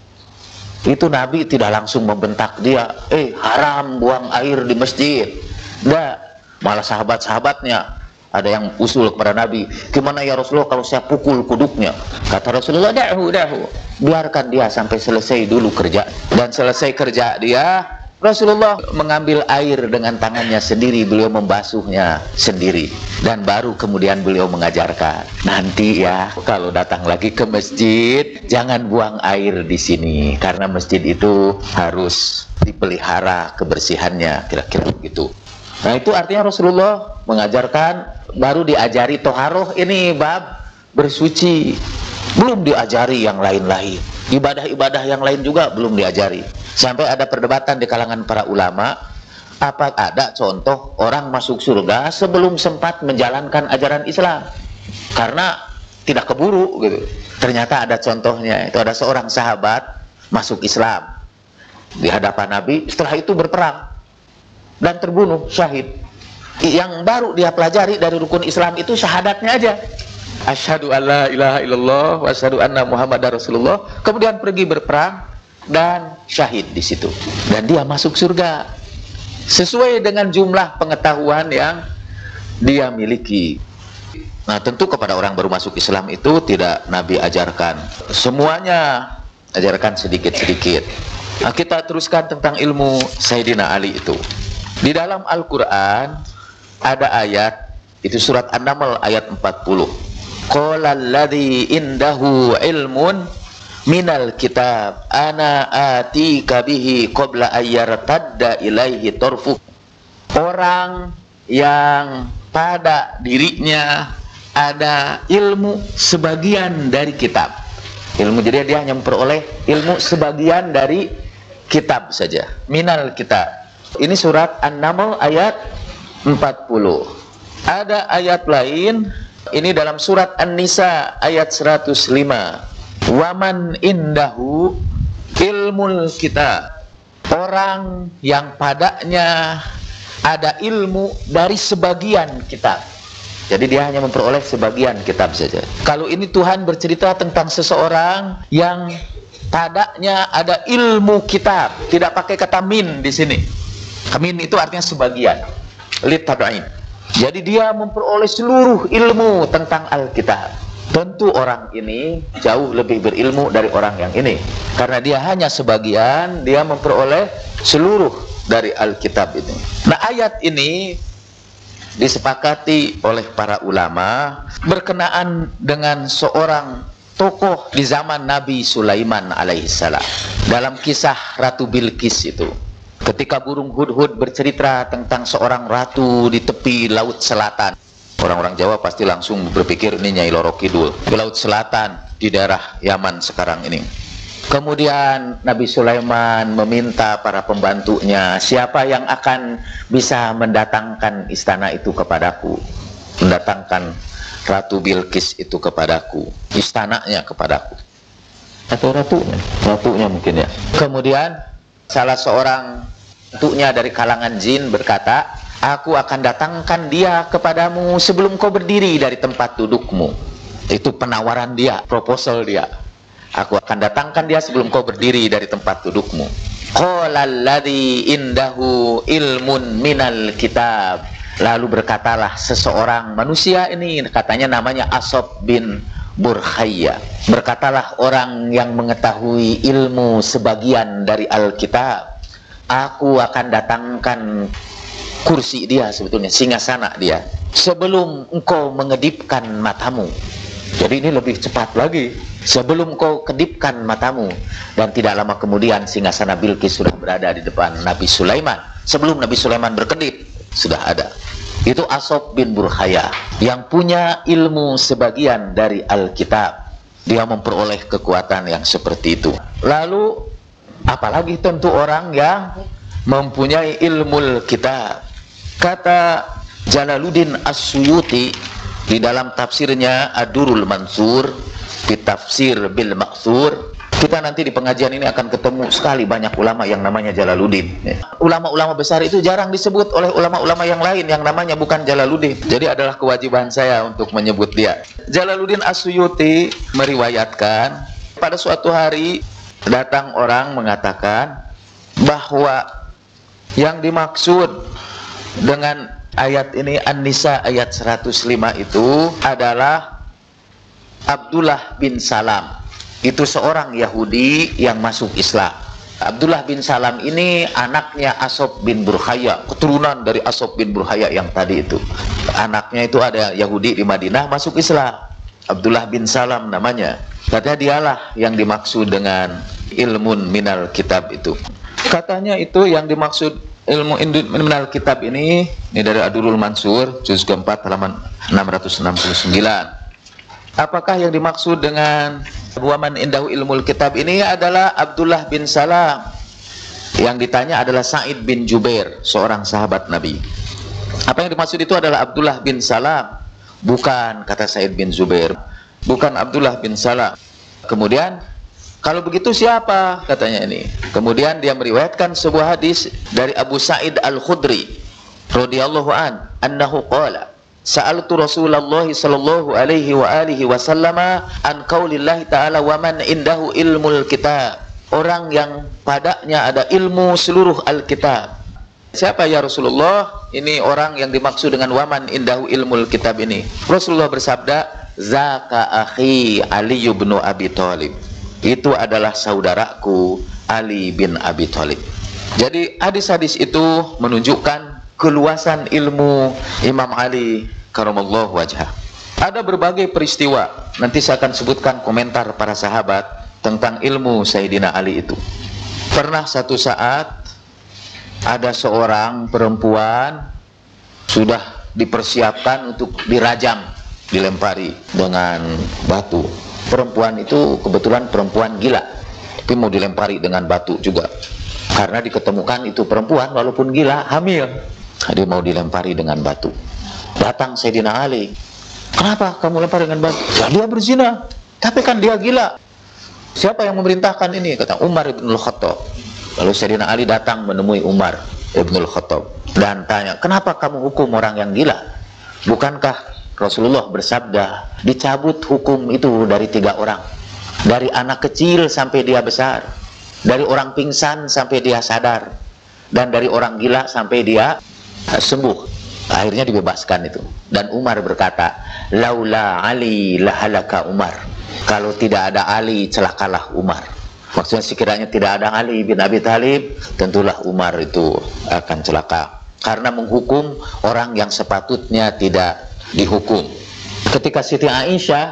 Itu Nabi tidak langsung membentak dia, haram buang air di masjid. Enggak, malah sahabat-sahabatnya ada yang usul kepada Nabi, gimana ya Rasulullah kalau saya pukul kuduknya? Kata Rasulullah, dahu, biarkan dia sampai selesai dulu kerja. Dan selesai kerja dia, Rasulullah mengambil air dengan tangannya sendiri, beliau membasuhnya sendiri, dan baru kemudian beliau mengajarkan, nanti ya kalau datang lagi ke masjid jangan buang air di sini, karena masjid itu harus dipelihara kebersihannya, kira-kira begitu. Nah itu artinya Rasulullah mengajarkan, baru diajari toharoh, ini bab bersuci, belum diajari yang lain-lain, ibadah-ibadah yang lain juga belum diajari. Sampai ada perdebatan di kalangan para ulama, apa ada contoh orang masuk surga sebelum sempat menjalankan ajaran Islam, karena tidak keburu gitu. Ternyata ada contohnya, itu ada seorang sahabat masuk Islam di hadapan Nabi, setelah itu berperang dan terbunuh syahid. Yang baru dia pelajari dari rukun Islam itu syahadatnya aja, asyhadu alla ilaha illallah wa asyhadu anna muhammadar rasulullah, kemudian pergi berperang dan syahid di situ, dan dia masuk surga sesuai dengan jumlah pengetahuan yang dia miliki. Nah tentu kepada orang baru masuk Islam itu tidak Nabi ajarkan semuanya, ajarkan sedikit-sedikit. Nah kita teruskan tentang ilmu Sayyidina Ali itu. Di dalam Al-Quran ada ayat, itu surat An-Naml ayat 40. Qala alladhi indahu ilmun minal kitab ana atika bihi qabla ayyartadda ilaihi torfuk. Orang yang pada dirinya ada ilmu sebagian dari kitab. Ilmu, jadi dia hanya memperoleh ilmu sebagian dari kitab saja. Minal kitab. Ini surat An-Naml ayat 40. Ada ayat lain, ini dalam surat An-Nisa ayat 105. Waman indahu ilmul kitab. Orang yang padanya ada ilmu dari sebagian kitab. Jadi dia hanya memperoleh sebagian kitab saja. Kalau ini Tuhan bercerita tentang seseorang yang padanya ada ilmu kitab, tidak pakai kata min di sini. Min itu artinya sebagian. Litab'in. Jadi dia memperoleh seluruh ilmu tentang Alkitab. Tentu orang ini jauh lebih berilmu dari orang yang ini, karena dia hanya sebagian, dia memperoleh seluruh dari Alkitab ini. Nah ayat ini disepakati oleh para ulama berkenaan dengan seorang tokoh di zaman Nabi Sulaiman alaihissalam. Dalam kisah Ratu Bilqis itu, ketika burung hudhud bercerita tentang seorang ratu di tepi laut selatan, orang-orang Jawa pasti langsung berpikir ini Nyai Loro Kidul, di laut selatan di daerah Yaman sekarang ini. Kemudian Nabi Sulaiman meminta para pembantunya, siapa yang akan bisa mendatangkan istana itu kepadaku, mendatangkan Ratu Bilqis itu kepadaku, istananya kepadaku, atau ratunya mungkin ya. Kemudian salah seorang bentuknya dari kalangan jin berkata, aku akan datangkan dia kepadamu sebelum kau berdiri dari tempat dudukmu. Itu penawaran dia, proposal dia. Aku akan datangkan dia sebelum kau berdiri dari tempat dudukmu. Qala alladzi indahu ilmun minal kitab. Lalu berkatalah seseorang manusia ini, katanya namanya Asob bin Burkhaya. Berkatalah orang yang mengetahui ilmu sebagian dari Alkitab, aku akan datangkan kursi dia, sebetulnya singgasana dia, sebelum engkau mengedipkan matamu. Jadi ini lebih cepat lagi, sebelum kau kedipkan matamu. Dan tidak lama kemudian singgasana Bilqis sudah berada di depan Nabi Sulaiman. Sebelum Nabi Sulaiman berkedip, sudah ada. Itu Asob bin Burkhaya yang punya ilmu sebagian dari Alkitab. Dia memperoleh kekuatan yang seperti itu. Lalu apalagi tentu orang yang mempunyai ilmu kitab. Kata Jalaluddin As-Suyuti di dalam tafsirnya Ad-Durrul Mansur fi Tafsir bil Ma'thur. Kita nanti di pengajian ini akan ketemu sekali banyak ulama yang namanya Jalaluddin. Ulama-ulama besar itu jarang disebut oleh ulama-ulama yang lain yang namanya bukan Jalaluddin. Jadi adalah kewajiban saya untuk menyebut dia. Jalaluddin As-Suyuti meriwayatkan, pada suatu hari datang orang mengatakan bahwa yang dimaksud dengan ayat ini An-Nisa ayat 105 itu adalah Abdullah bin Salam. Itu seorang Yahudi yang masuk Islam. Abdullah bin Salam ini anaknya Asob bin Burkhaya, keturunan dari Asob bin Burkhaya yang tadi itu. Anaknya itu ada Yahudi di Madinah masuk Islam. Abdullah bin Salam namanya. Katanya dialah yang dimaksud dengan ilmun minal kitab itu. Katanya itu yang dimaksud ilmu minal kitab ini dari Ad-Durrul Mansur juz keempat halaman 669. Apakah yang dimaksud dengan waman indahu ilmul kitab ini adalah Abdullah bin Salam. Yang ditanya adalah Sa'id bin Jubair, seorang sahabat Nabi. Apa yang dimaksud itu adalah Abdullah bin Salam? Bukan, kata Sa'id bin Jubair, bukan Abdullah bin Salam. Kemudian, kalau begitu siapa? Katanya ini. Kemudian dia meriwayatkan sebuah hadis dari Abu Sa'id Al-Khudri radhiyallahu an, annahu qala Sa'altu Rasulullah sallallahu alaihi wa alihi wasallama an qaulillahi ta'ala wa man indahu ilmul kitab. Orang yang padanya ada ilmu seluruh Alkitab. Siapa ya Rasulullah? Ini orang yang dimaksud dengan waman indahu ilmul kitab ini. Rasulullah bersabda, zaka akhi Ali bin Abi Thalib. Itu adalah saudaraku Ali bin Abi Thalib. Jadi hadis-hadis itu menunjukkan keluasan ilmu Imam Ali karamallahu wajhah. Ada berbagai peristiwa, nanti saya akan sebutkan komentar para sahabat tentang ilmu Sayyidina Ali itu. Pernah satu saat ada seorang perempuan sudah dipersiapkan untuk dirajam, dilempari dengan batu. Perempuan itu kebetulan perempuan gila, tapi mau dilempari dengan batu juga. Karena diketemukan itu perempuan walaupun gila, hamil. Dia mau dilempari dengan batu. Datang Sayyidina Ali. Kenapa kamu lempar dengan batu? Ya, dia berzina, tapi kan dia gila. Siapa yang memerintahkan ini? Kata Umar ibn al-Khattab. Lalu Sayyidina Ali datang menemui Umar ibn al-Khattab dan tanya, kenapa kamu hukum orang yang gila? Bukankah Rasulullah bersabda, dicabut hukum itu dari 3 orang. Dari anak kecil sampai dia besar. Dari orang pingsan sampai dia sadar. Dan dari orang gila sampai dia sembuh. Akhirnya dibebaskan itu. Dan Umar berkata, laula Ali lahalaka Umar. Kalau tidak ada Ali, celakalah Umar. Maksudnya sekiranya tidak ada Ali bin Abi Thalib, tentulah Umar itu akan celaka. Karena menghukum orang yang sepatutnya tidak dihukum. Ketika Siti Aisyah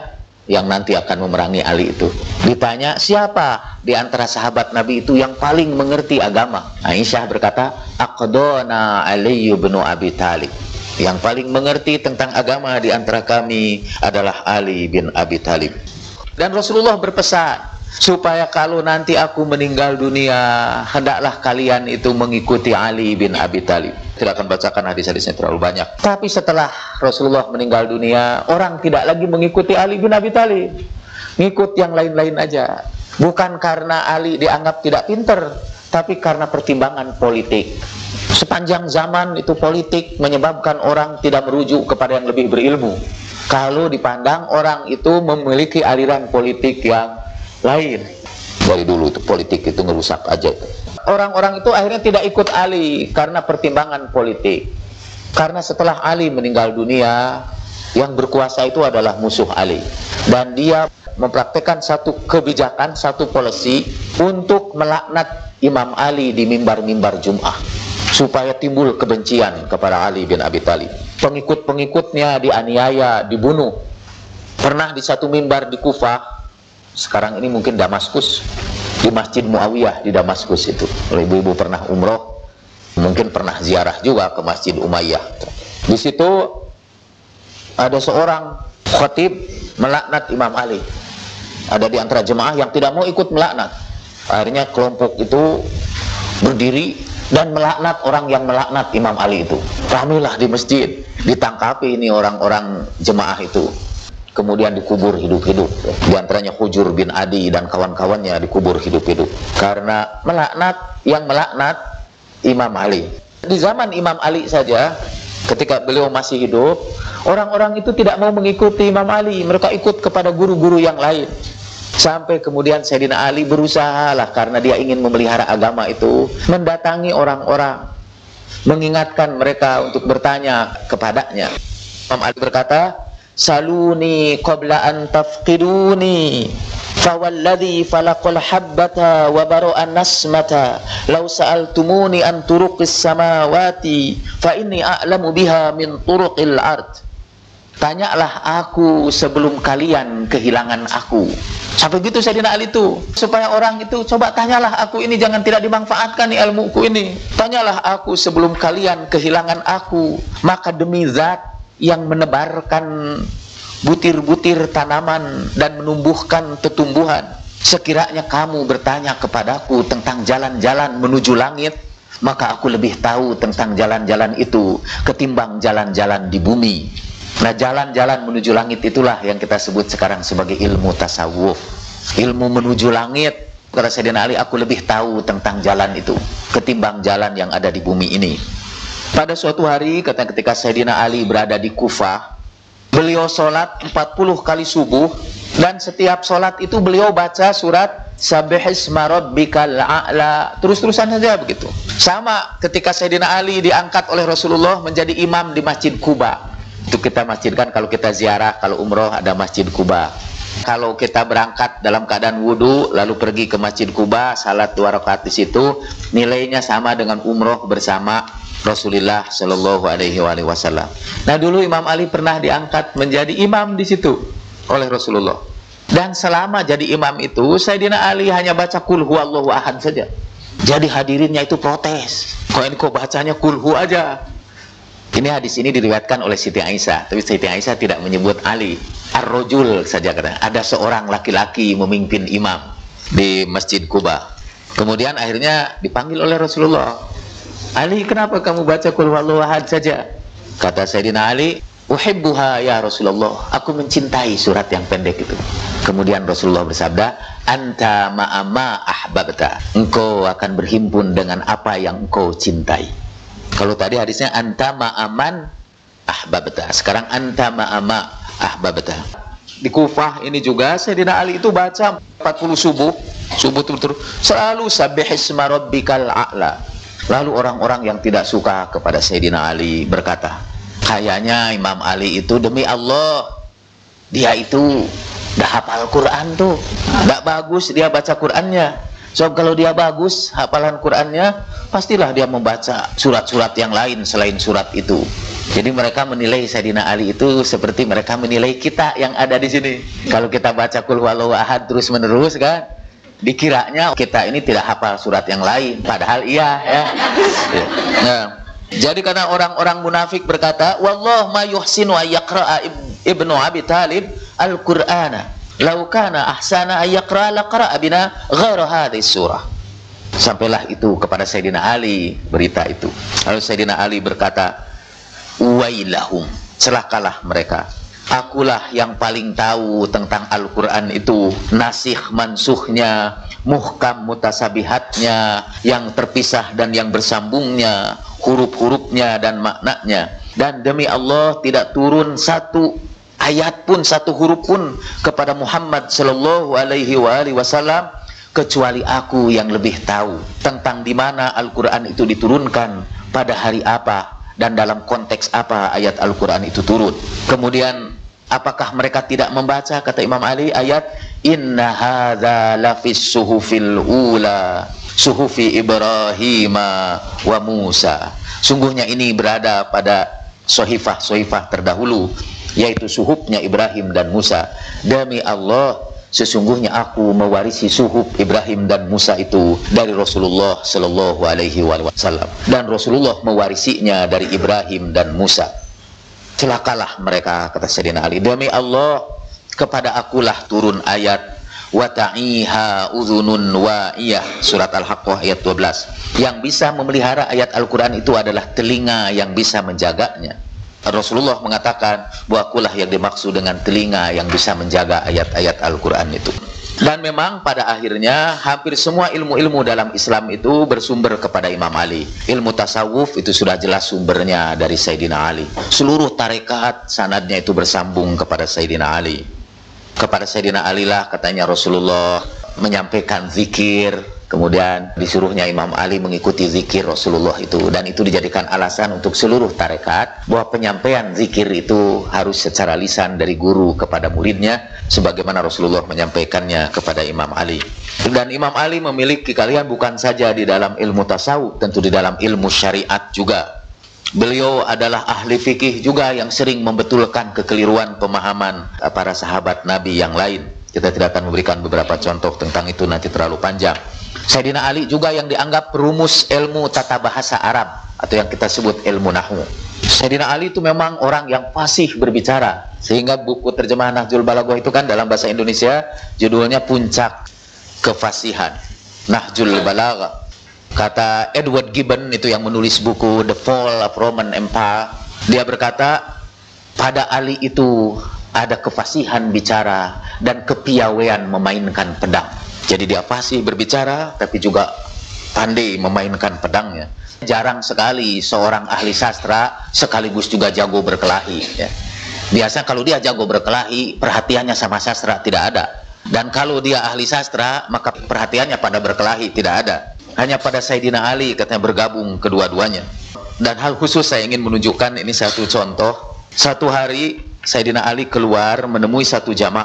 yang nanti akan memerangi Ali itu. Ditanya, siapa di antara sahabat Nabi itu yang paling mengerti agama? Aisyah berkata, aqdana Ali bin Abi Thalib. Yang paling mengerti tentang agama di antara kami adalah Ali bin Abi Thalib. Dan Rasulullah berpesan supaya kalau nanti aku meninggal dunia, hendaklah kalian itu mengikuti Ali bin Abi Thalib. Tidak akan bacakan hadis-hadisnya terlalu banyak. Tapi setelah Rasulullah meninggal dunia, orang tidak lagi mengikuti Ali bin Abi Thalib, ngikut yang lain-lain aja. Bukan karena Ali dianggap tidak pinter, tapi karena pertimbangan politik. Sepanjang zaman itu politik menyebabkan orang tidak merujuk kepada yang lebih berilmu. Kalau dipandang orang itu memiliki aliran politik yang lain. Dari dulu itu politik itu ngerusak aja itu. Orang-orang itu akhirnya tidak ikut Ali karena pertimbangan politik. Karena setelah Ali meninggal dunia, yang berkuasa itu adalah musuh Ali. Dan dia mempraktekkan satu kebijakan, satu polisi untuk melaknat Imam Ali di mimbar-mimbar Jum'ah, supaya timbul kebencian kepada Ali bin Abi Thalib. Pengikut-pengikutnya dianiaya, dibunuh. Pernah di satu mimbar di Kufah, sekarang ini mungkin Damaskus, di Masjid Muawiyah di Damaskus itu. Kalau ibu-ibu pernah umroh, mungkin pernah ziarah juga ke Masjid Umayyah. Di situ ada seorang khatib melaknat Imam Ali. Ada di antara jemaah yang tidak mau ikut melaknat. Akhirnya kelompok itu berdiri dan melaknat orang yang melaknat Imam Ali itu. Ramailah di masjid, ditangkapi ini orang-orang jemaah itu. Kemudian dikubur hidup-hidup. Di antaranya Hujur bin Adi dan kawan-kawannya dikubur hidup-hidup karena melaknat yang melaknat Imam Ali. Di zaman Imam Ali saja, ketika beliau masih hidup, orang-orang itu tidak mau mengikuti Imam Ali. Mereka ikut kepada guru-guru yang lain. Sampai kemudian Sayyidina Ali berusahalah, karena dia ingin memelihara agama itu, mendatangi orang-orang, mengingatkan mereka untuk bertanya kepadanya. Imam Ali berkata, saluni qabla an tafqiduni fawalladhi falaqal habbata wa bara'an nasmata law sa'altumuni an turuqis samawati fa inni a'lamu biha min turuqil ard. Tanyalah aku sebelum kalian kehilangan aku. Sampai gitu Sayyidina Ali itu, supaya orang itu coba tanyalah aku ini, jangan tidak dimanfaatkan nih ilmuku ini. Tanyalah aku sebelum kalian kehilangan aku. Maka demi zat yang menebarkan butir-butir tanaman dan menumbuhkan tumbuhan, sekiranya kamu bertanya kepadaku tentang jalan-jalan menuju langit, maka aku lebih tahu tentang jalan-jalan itu ketimbang jalan-jalan di bumi. Nah, jalan-jalan menuju langit itulah yang kita sebut sekarang sebagai ilmu tasawuf, ilmu menuju langit. Kata Sayyidina Ali, aku lebih tahu tentang jalan itu ketimbang jalan yang ada di bumi ini. Pada suatu hari, ketika Sayyidina Ali berada di Kufah, beliau sholat 40 kali subuh, dan setiap sholat itu beliau baca surat Sabbihisma Rabbikal A'la, terus-terusan saja begitu. Sama ketika Sayyidina Ali diangkat oleh Rasulullah menjadi imam di Masjid Quba. Itu kita masjidkan kalau kita ziarah, kalau umroh ada Masjid Quba. Kalau kita berangkat dalam keadaan wudhu lalu pergi ke Masjid Quba, salat 2 rakaat di situ, nilainya sama dengan umroh bersama Rasulullah Shallallahu Alaihi Wasallam. Nah, dulu Imam Ali pernah diangkat menjadi imam di situ oleh Rasulullah. Dan selama jadi imam itu, Sayyidina Ali hanya baca Qul Huwallahu Ahad saja. Jadi hadirinnya itu protes. Kok bacanya Qul Hu aja? Ini hadis ini diriwayatkan oleh Siti Aisyah, tapi Siti Aisyah tidak menyebut Ali. Ar-Rajul saja kata. Ada seorang laki-laki memimpin imam di Masjid Quba. Kemudian akhirnya dipanggil oleh Rasulullah. Ali, kenapa kamu baca Qul Huwallahu Ahad saja? Kata Sayyidina Ali, uhibbuha ya Rasulullah, aku mencintai surat yang pendek itu. Kemudian Rasulullah bersabda, anta ma'ama ahbabta, engkau akan berhimpun dengan apa yang engkau cintai. Kalau tadi hadisnya anta ma'aman ahbabta, sekarang anta ma'ama ahbabta. Di Kufah ini juga Sayyidina Ali itu baca 40 subuh terus selalu Sabbihisma Rabbikal A'la. Lalu orang-orang yang tidak suka kepada Sayyidina Ali berkata, kayaknya Imam Ali itu demi Allah, dia itu dah hafal Quran tuh, nggak bagus dia baca Qurannya. So kalau dia bagus hafalan Qurannya, pastilah dia membaca surat-surat yang lain selain surat itu. Jadi mereka menilai Sayyidina Ali itu seperti mereka menilai kita yang ada di sini. Kalau kita baca Qul huwallahu ahad terus menerus kan, dikiranya kita ini tidak hafal surat yang lain, padahal iya ya. Nah, jadi karena orang-orang munafik berkata, wallah ma yuhsinu ayyaqra'a ibnu Abi Talib al-Qur'ana law kana ahsana ayyaqra'a laqra'a bina ghaira hadhihi surah. Sampailah itu kepada Sayyidina Ali berita itu. Lalu Sayyidina Ali berkata, wailahum, celakalah mereka. Akulah yang paling tahu tentang Al-Quran itu, nasikh mansuhnya, muhkam mutasabihatnya, yang terpisah dan yang bersambungnya, huruf-hurufnya dan maknanya. Dan demi Allah tidak turun satu ayat pun, satu huruf pun kepada Muhammad sallallahu alaihi wasallam kecuali aku yang lebih tahu tentang di mana Al-Quran itu diturunkan, pada hari apa dan dalam konteks apa ayat Al-Quran itu turun. Kemudian apakah mereka tidak membaca, kata Imam Ali, ayat inna hadza lafis suhufil ula suhufi Ibrahim wa Musa. Sungguhnya ini berada pada sohifah terdahulu, yaitu suhufnya Ibrahim dan Musa. Demi Allah, sesungguhnya aku mewarisi suhuf Ibrahim dan Musa itu dari Rasulullah sallallahu alaihi wasallam, dan Rasulullah mewarisinya dari Ibrahim dan Musa. Celakalah mereka, kata Sayyidina Ali, demi Allah kepada akulah turun ayat wa ta'iha udhunun wa'iyah, surat Al-Haqqah ayat 12. Yang bisa memelihara ayat Al-Quran itu adalah telinga yang bisa menjaganya. Rasulullah mengatakan bahwa akulah yang dimaksud dengan telinga yang bisa menjaga ayat-ayat Al-Quran itu. Dan memang pada akhirnya hampir semua ilmu-ilmu dalam Islam itu bersumber kepada Imam Ali. Ilmu tasawuf itu sudah jelas sumbernya dari Sayyidina Ali. Seluruh tarekat sanadnya itu bersambung kepada Sayyidina Ali. Kepada Sayyidina Ali lah katanya Rasulullah menyampaikan zikir, kemudian disuruhnya Imam Ali mengikuti zikir Rasulullah itu, dan itu dijadikan alasan untuk seluruh tarekat bahwa penyampaian zikir itu harus secara lisan dari guru kepada muridnya, sebagaimana Rasulullah menyampaikannya kepada Imam Ali. Dan Imam Ali memiliki kalian bukan saja di dalam ilmu tasawuf, tentu di dalam ilmu syariat juga. Beliau adalah ahli fikih juga yang sering membetulkan kekeliruan pemahaman para sahabat Nabi yang lain. Kita tidak akan memberikan beberapa contoh tentang itu, nanti terlalu panjang. Sayyidina Ali juga yang dianggap perumus ilmu tata bahasa Arab, atau yang kita sebut ilmu nahwu. Sayyidina Ali itu memang orang yang fasih berbicara, sehingga buku terjemahan Nahjul Balaghah itu kan dalam bahasa Indonesia judulnya Puncak Kefasihan, Nahjul Balaghah. Kata Edward Gibbon itu yang menulis buku The Fall of Roman Empire, dia berkata pada Ali itu ada kefasihan bicara dan kepiawaian memainkan pedang. Jadi dia fasih berbicara tapi juga pandai memainkan pedangnya. Jarang sekali seorang ahli sastra sekaligus juga jago berkelahi ya. Biasa kalau dia jago berkelahi, perhatiannya sama sastra tidak ada. Dan kalau dia ahli sastra, maka perhatiannya pada berkelahi tidak ada. Hanya pada Sayyidina Ali katanya bergabung kedua-duanya. Dan hal khusus saya ingin menunjukkan ini satu contoh. Satu hari Sayyidina Ali keluar menemui satu jamaah.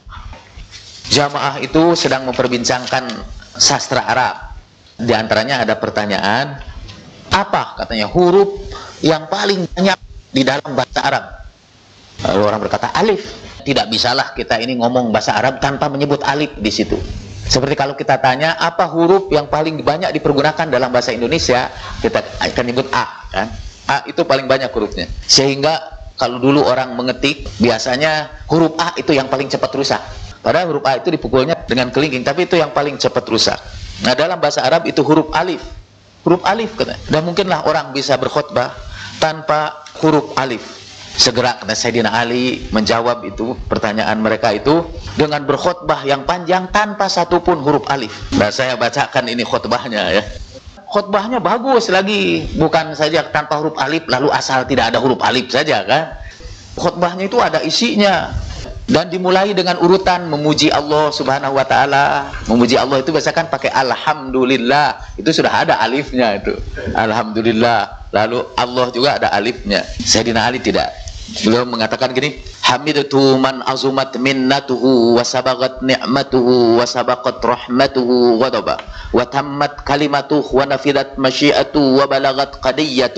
Jamaah itu sedang memperbincangkan sastra Arab. Di antaranya ada pertanyaan, apa katanya huruf yang paling banyak di dalam bahasa Arab? Lalu orang berkata alif. Tidak bisalah kita ini ngomong bahasa Arab tanpa menyebut alif di situ. Seperti kalau kita tanya apa huruf yang paling banyak dipergunakan dalam bahasa Indonesia, kita akan nyebut A kan? A itu paling banyak hurufnya. Sehingga kalau dulu orang mengetik, biasanya huruf A itu yang paling cepat rusak. Padahal huruf A itu dipukulnya dengan kelingking, tapi itu yang paling cepat rusak. Nah, dalam bahasa Arab itu huruf alif. Huruf alif katanya. Dan mungkinlah orang bisa berkhutbah tanpa huruf alif. Segera kata Sayyidina Ali menjawab itu pertanyaan mereka itu dengan berkhutbah yang panjang tanpa satupun huruf alif. Nah, saya bacakan ini khutbahnya ya. Khutbahnya bagus lagi, bukan saja tanpa huruf alif lalu asal tidak ada huruf alif saja kan. Khutbahnya itu ada isinya. Dan dimulai dengan urutan memuji Allah Subhanahu wa taala. Memuji Allah itu biasakan pakai alhamdulillah. Itu sudah ada alifnya itu. Alhamdulillah. Lalu Allah juga ada alifnya. Sayyidina Ali tidak. Beliau mengatakan gini, hamidatu man azumat minnatuhu wa sabagat ni'matuhu wa sabaqat rahmatuhu wa daba wa tammat kalimatuhu wa nafidat masyiatuhu wa balagat qadiyatuhu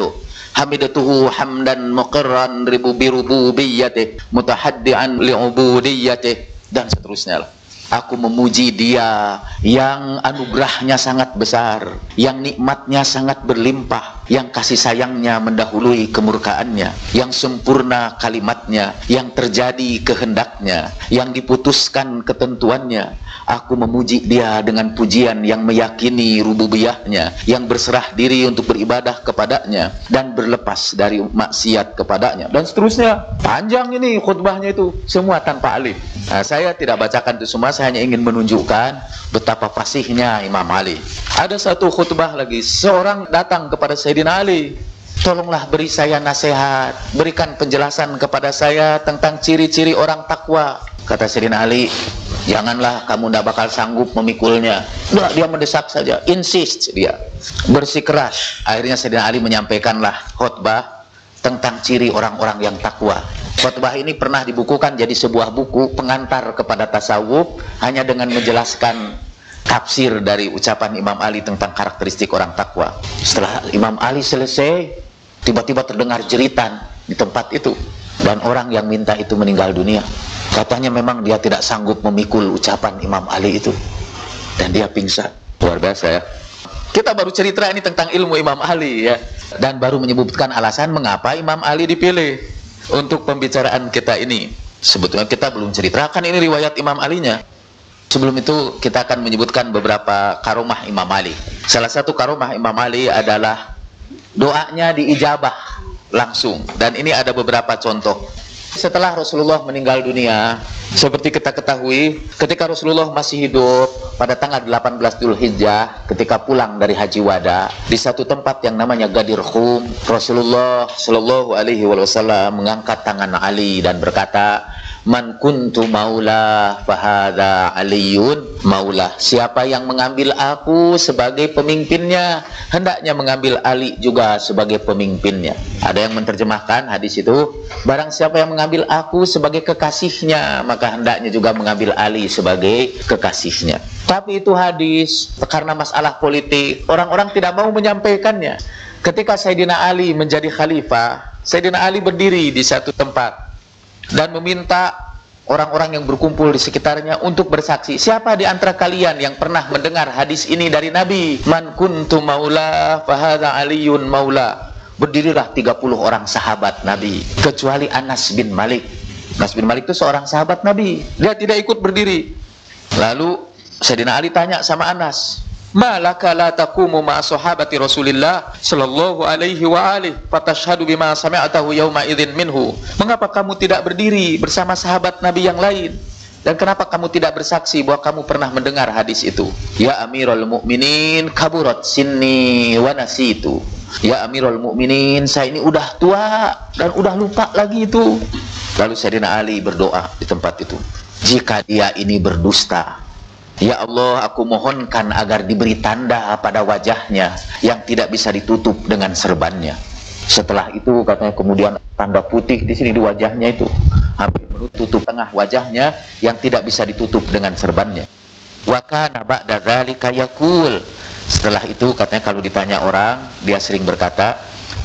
hamidatuhu hamdan muqirran birububiyyatih mutahaddian li'ubudiyyatih, dan seterusnya lah. Aku memuji Dia yang anugerahnya sangat besar, yang nikmatnya sangat berlimpah, yang kasih sayangnya mendahului kemurkaannya, yang sempurna kalimatnya, yang terjadi kehendaknya, yang diputuskan ketentuannya. Aku memuji Dia dengan pujian yang meyakini rububiyahnya, yang berserah diri untuk beribadah kepadanya dan berlepas dari maksiat kepadanya, dan seterusnya. Panjang ini khutbahnya itu, semua tanpa alif. Nah, saya tidak bacakan itu semua, saya hanya ingin menunjukkan betapa fasihnya Imam Ali. Ada satu khutbah lagi, seorang datang kepada Sayyidina Ali, tolonglah beri saya nasihat, berikan penjelasan kepada saya tentang ciri-ciri orang takwa. Kata Sayyidina Ali, janganlah, kamu tidak bakal sanggup memikulnya. Nggak, dia mendesak saja, insist dia, bersikeras. Akhirnya Sayyidina Ali menyampaikanlah khutbah tentang ciri orang-orang yang takwa. Khutbah ini pernah dibukukan jadi sebuah buku pengantar kepada tasawuf, hanya dengan menjelaskan tafsir dari ucapan Imam Ali tentang karakteristik orang takwa. Setelah Imam Ali selesai, tiba-tiba terdengar jeritan di tempat itu, dan orang yang minta itu meninggal dunia. Katanya memang dia tidak sanggup memikul ucapan Imam Ali itu, dan dia pingsan. Luar biasa ya. Kita baru cerita ini tentang ilmu Imam Ali ya, dan baru menyebutkan alasan mengapa Imam Ali dipilih untuk pembicaraan kita ini. Sebetulnya kita belum ceritakan ini riwayat Imam Alinya. Sebelum itu kita akan menyebutkan beberapa karomah Imam Ali. Salah satu karomah Imam Ali adalah doanya diijabah langsung, dan ini ada beberapa contoh. Setelah Rasulullah meninggal dunia, seperti kita ketahui, ketika Rasulullah masih hidup pada tanggal 18 Dzulhijjah, ketika pulang dari Haji Wada, di satu tempat yang namanya Ghadir Khum, Rasulullah Shallallahu Alaihi Wasallam mengangkat tangan Ali dan berkata, Man kuntu maula fahada aliyun maula. Siapa yang mengambil aku sebagai pemimpinnya, hendaknya mengambil Ali juga sebagai pemimpinnya. Ada yang menerjemahkan hadis itu, barang siapa yang mengambil aku sebagai kekasihnya, maka hendaknya juga mengambil Ali sebagai kekasihnya. Tapi itu hadis, karena masalah politik, orang-orang tidak mau menyampaikannya. Ketika Sayyidina Ali menjadi khalifah, Sayyidina Ali berdiri di satu tempat dan meminta orang-orang yang berkumpul di sekitarnya untuk bersaksi, siapa di antara kalian yang pernah mendengar hadis ini dari Nabi? Man kuntu maula fahadha aliyun maula. Berdirilah 30 orang sahabat Nabi, kecuali Anas bin Malik. Anas bin Malik itu seorang sahabat Nabi, dia tidak ikut berdiri. Lalu Sayyidina Ali tanya sama Anas, malaka la taqumu ma sahabati Rasulillah sallallahu alaihi wa alihi fatashhadu bima sami'tahu yauma idzin minhu. Mengapa kamu tidak berdiri bersama sahabat Nabi yang lain, dan kenapa kamu tidak bersaksi bahwa kamu pernah mendengar hadis itu? Ya Amirul Mukminin, kaburat sinni wa nasitu. Ya Amirul Mukminin, saya ini udah tua dan udah lupa lagi itu. Lalu Sayyidina Ali berdoa di tempat itu, jika dia ini berdusta, ya Allah, aku mohonkan agar diberi tanda pada wajahnya yang tidak bisa ditutup dengan serbannya. Setelah itu katanya kemudian tanda putih di sini di wajahnya itu hampir menutup tengah wajahnya yang tidak bisa ditutup dengan serbannya. Wa kana ba'da dzalika yaqul. Setelah itu katanya kalau ditanya orang, dia sering berkata,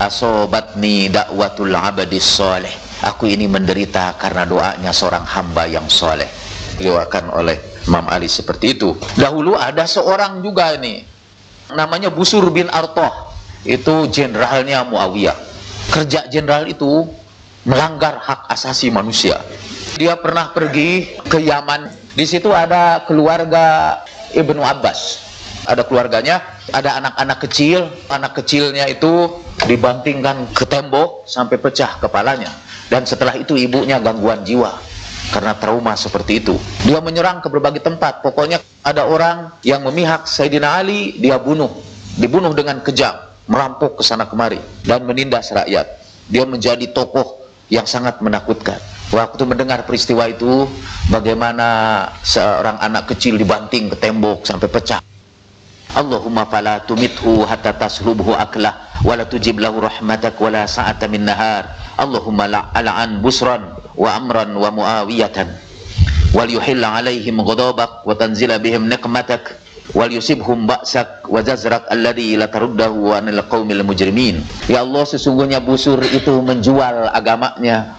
asobatni da'watul abadis soleh. Aku ini menderita karena doanya seorang hamba yang soleh. Diriwayatkan oleh Imam Ali seperti itu. Dahulu ada seorang juga ini, namanya Busur bin Artoh. Itu jenderalnya Muawiyah. Kerja jenderal itu melanggar hak asasi manusia. Dia pernah pergi ke Yaman. Di situ ada keluarga Ibnu Abbas. Ada keluarganya, ada anak-anak kecil. Anak kecilnya itu dibantingkan ke tembok sampai pecah kepalanya. Dan setelah itu ibunya gangguan jiwa karena trauma seperti itu. Dia menyerang ke berbagai tempat. Pokoknya ada orang yang memihak Sayyidina Ali, dia dibunuh dengan kejam, merampok ke sana kemari dan menindas rakyat. Dia menjadi tokoh yang sangat menakutkan. Waktu mendengar peristiwa itu, bagaimana seorang anak kecil dibanting ke tembok sampai pecah. Allahumma fala tumithu hatta taslubhu aklah wa la tujib lahu rahmatak wa la sa'ata min nahar. Allahumma la'an busran wa amran wa muawiyatan wal yuhilla alaihim ghadabak wa tanzila bihim niqmatak wal yusibhum ba'sak wa jazrak alladhi la taruddahu anil qaumil mujrimin. Ya Allah, sesungguhnya busur itu menjual agamanya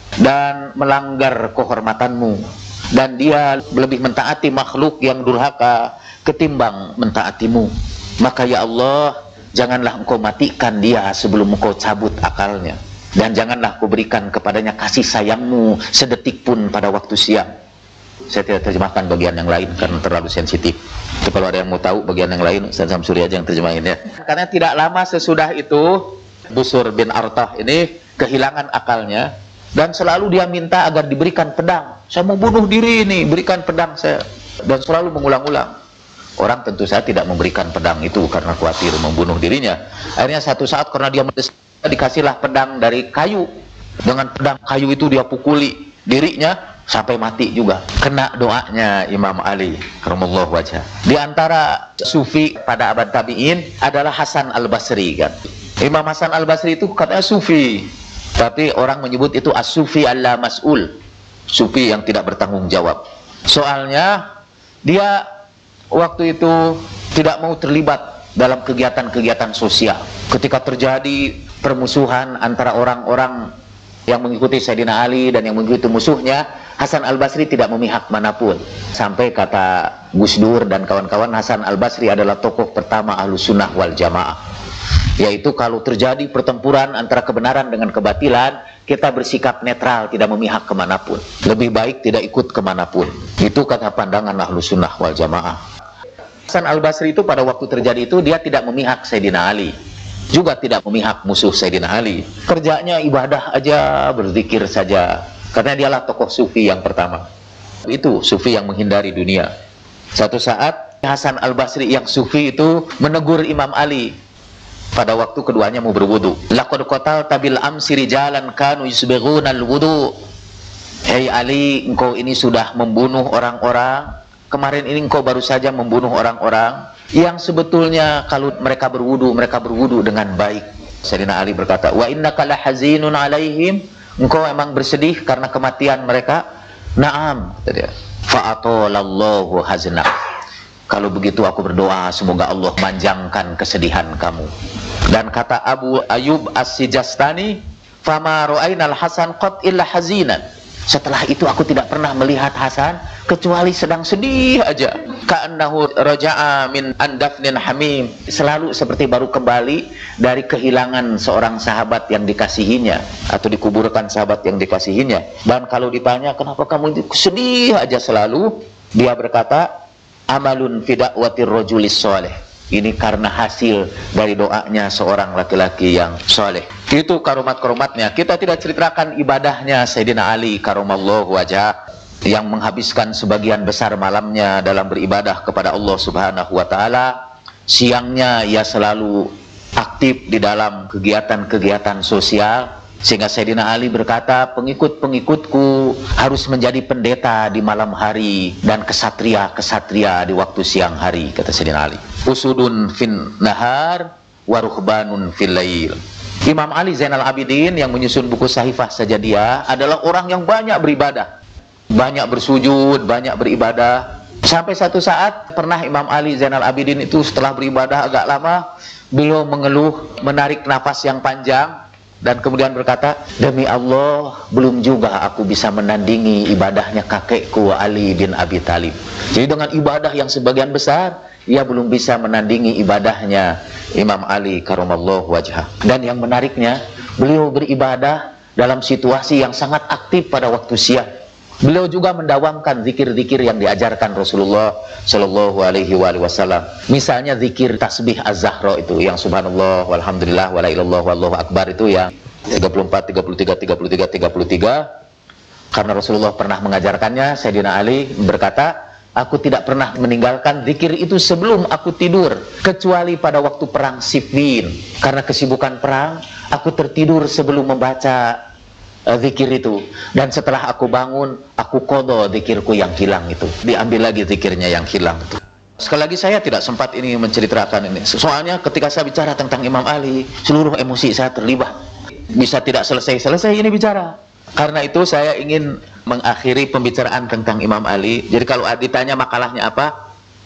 dan melanggar kehormatanmu, dan dia lebih mentaati makhluk yang durhaka ketimbang mentaatimu. Maka ya Allah, janganlah engkau matikan dia sebelum engkau cabut akalnya, dan janganlah kau berikan kepadanya kasih sayangmu sedetik pun pada waktu siang. Saya tidak terjemahkan bagian yang lain karena terlalu sensitif. Jadi kalau ada yang mau tahu bagian yang lain, Ustaz Samsuri aja yang terjemahin ya. Karena tidak lama sesudah itu, Busur bin Artah ini kehilangan akalnya, dan selalu dia minta agar diberikan pedang. Saya mau bunuh diri ini, berikan pedang saya. Dan selalu mengulang-ulang. Orang tentu saja tidak memberikan pedang itu karena khawatir membunuh dirinya. Akhirnya satu saat karena dia mendesak, dikasihlah pedang dari kayu. Dengan pedang kayu itu dia pukuli dirinya sampai mati juga. Kena doanya Imam Ali karamallahu wajhah. Di antara sufi pada abad tabi'in adalah Hasan al-Basri kan. Imam Hasan al-Basri itu katanya sufi, tapi orang menyebut itu as-sufi alla mas'ul, sufi yang tidak bertanggung jawab. Soalnya dia waktu itu tidak mau terlibat dalam kegiatan-kegiatan sosial. Ketika terjadi permusuhan antara orang-orang yang mengikuti Sayyidina Ali dan yang mengikuti musuhnya, Hasan al-Basri tidak memihak manapun. Sampai kata Gus Dur dan kawan-kawan, Hasan al-Basri adalah tokoh pertama Ahlus Sunnah wal Jamaah. Yaitu kalau terjadi pertempuran antara kebenaran dengan kebatilan, kita bersikap netral, tidak memihak kemanapun. Lebih baik tidak ikut kemanapun. Itu kata pandangan Ahlus Sunnah wal Jamaah. Hasan al-Basri itu pada waktu terjadi itu, dia tidak memihak Sayyidina Ali, juga tidak memihak musuh Sayyidina Ali. Kerjanya ibadah aja, berzikir saja. Karena dialah tokoh sufi yang pertama. Itu sufi yang menghindari dunia. Satu saat Hasan al-Basri yang sufi itu menegur Imam Ali pada waktu keduanya mau berwudu. Laqad qatalta bil amsi rijalan kanu yusbighuna al-wudu. Hei Ali, engkau ini sudah membunuh orang-orang. Kemarin ini engkau baru saja membunuh orang-orang yang sebetulnya kalau mereka berwudu dengan baik. Sayyidina Ali berkata, wa innaka lahazinun alaihim, engkau memang bersedih karena kematian mereka. Naam, kata dia. Fa'atolallahu hazna. Kalau begitu aku berdoa semoga Allah manjangkan kesedihan kamu. Dan kata Abu Ayyub As-Sijastani, fama ra'ainal Hasan qad illa hazinan. Setelah itu aku tidak pernah melihat Hasan kecuali sedang sedih aja. Ka'annahu raja'a min andafnin hamim. Selalu seperti baru kembali dari kehilangan seorang sahabat yang dikasihinya, atau dikuburkan sahabat yang dikasihinya. Dan kalau ditanya kenapa kamu sedih aja selalu, dia berkata, amalun fi da'watir rajulis sholih. Ini karena hasil dari doanya seorang laki-laki yang soleh. Itu karumat-karumatnya. Kita tidak ceritakan ibadahnya Sayyidina Ali karamallahu wajhah, yang menghabiskan sebagian besar malamnya dalam beribadah kepada Allah Subhanahu wa taala. Siangnya ia selalu aktif di dalam kegiatan-kegiatan sosial, sehingga Sayyidina Ali berkata, pengikut-pengikutku harus menjadi pendeta di malam hari dan kesatria-kesatria di waktu siang hari, kata Sayyidina Ali. Usudun fin nahar wa ruhbanun fil lail. Imam Ali Zainal Abidin yang menyusun buku Sahifah Sajadiyah adalah orang yang banyak beribadah, banyak bersujud, banyak beribadah. Sampai satu saat pernah Imam Ali Zainal Abidin itu setelah beribadah agak lama, beliau mengeluh, menarik nafas yang panjang, dan kemudian berkata, demi Allah, belum juga aku bisa menandingi ibadahnya kakekku Ali bin Abi Thalib. Jadi dengan ibadah yang sebagian besar, ia belum bisa menandingi ibadahnya Imam Ali karamallahu wajhah. Dan yang menariknya, beliau beribadah dalam situasi yang sangat aktif pada waktu siang. Beliau juga mendawamkan zikir-zikir yang diajarkan Rasulullah Shallallahu Alaihi Wasallam. Misalnya zikir tasbih az-zahra itu, yang subhanallah, walhamdulillah, wala ilallah, wallahu akbar, itu yang 34, 33, 33, 33. Karena Rasulullah pernah mengajarkannya, Sayyidina Ali berkata, aku tidak pernah meninggalkan zikir itu sebelum aku tidur, kecuali pada waktu perang Siffin. Karena kesibukan perang, aku tertidur sebelum membaca zikir itu, dan setelah aku bangun, aku qadha zikirku yang hilang itu, diambil lagi zikirnya yang hilang itu. Sekali lagi saya tidak sempat ini menceritakan ini, soalnya ketika saya bicara tentang Imam Ali, seluruh emosi saya terlibat, bisa tidak selesai-selesai ini bicara. Karena itu saya ingin mengakhiri pembicaraan tentang Imam Ali. Jadi kalau ditanya makalahnya apa,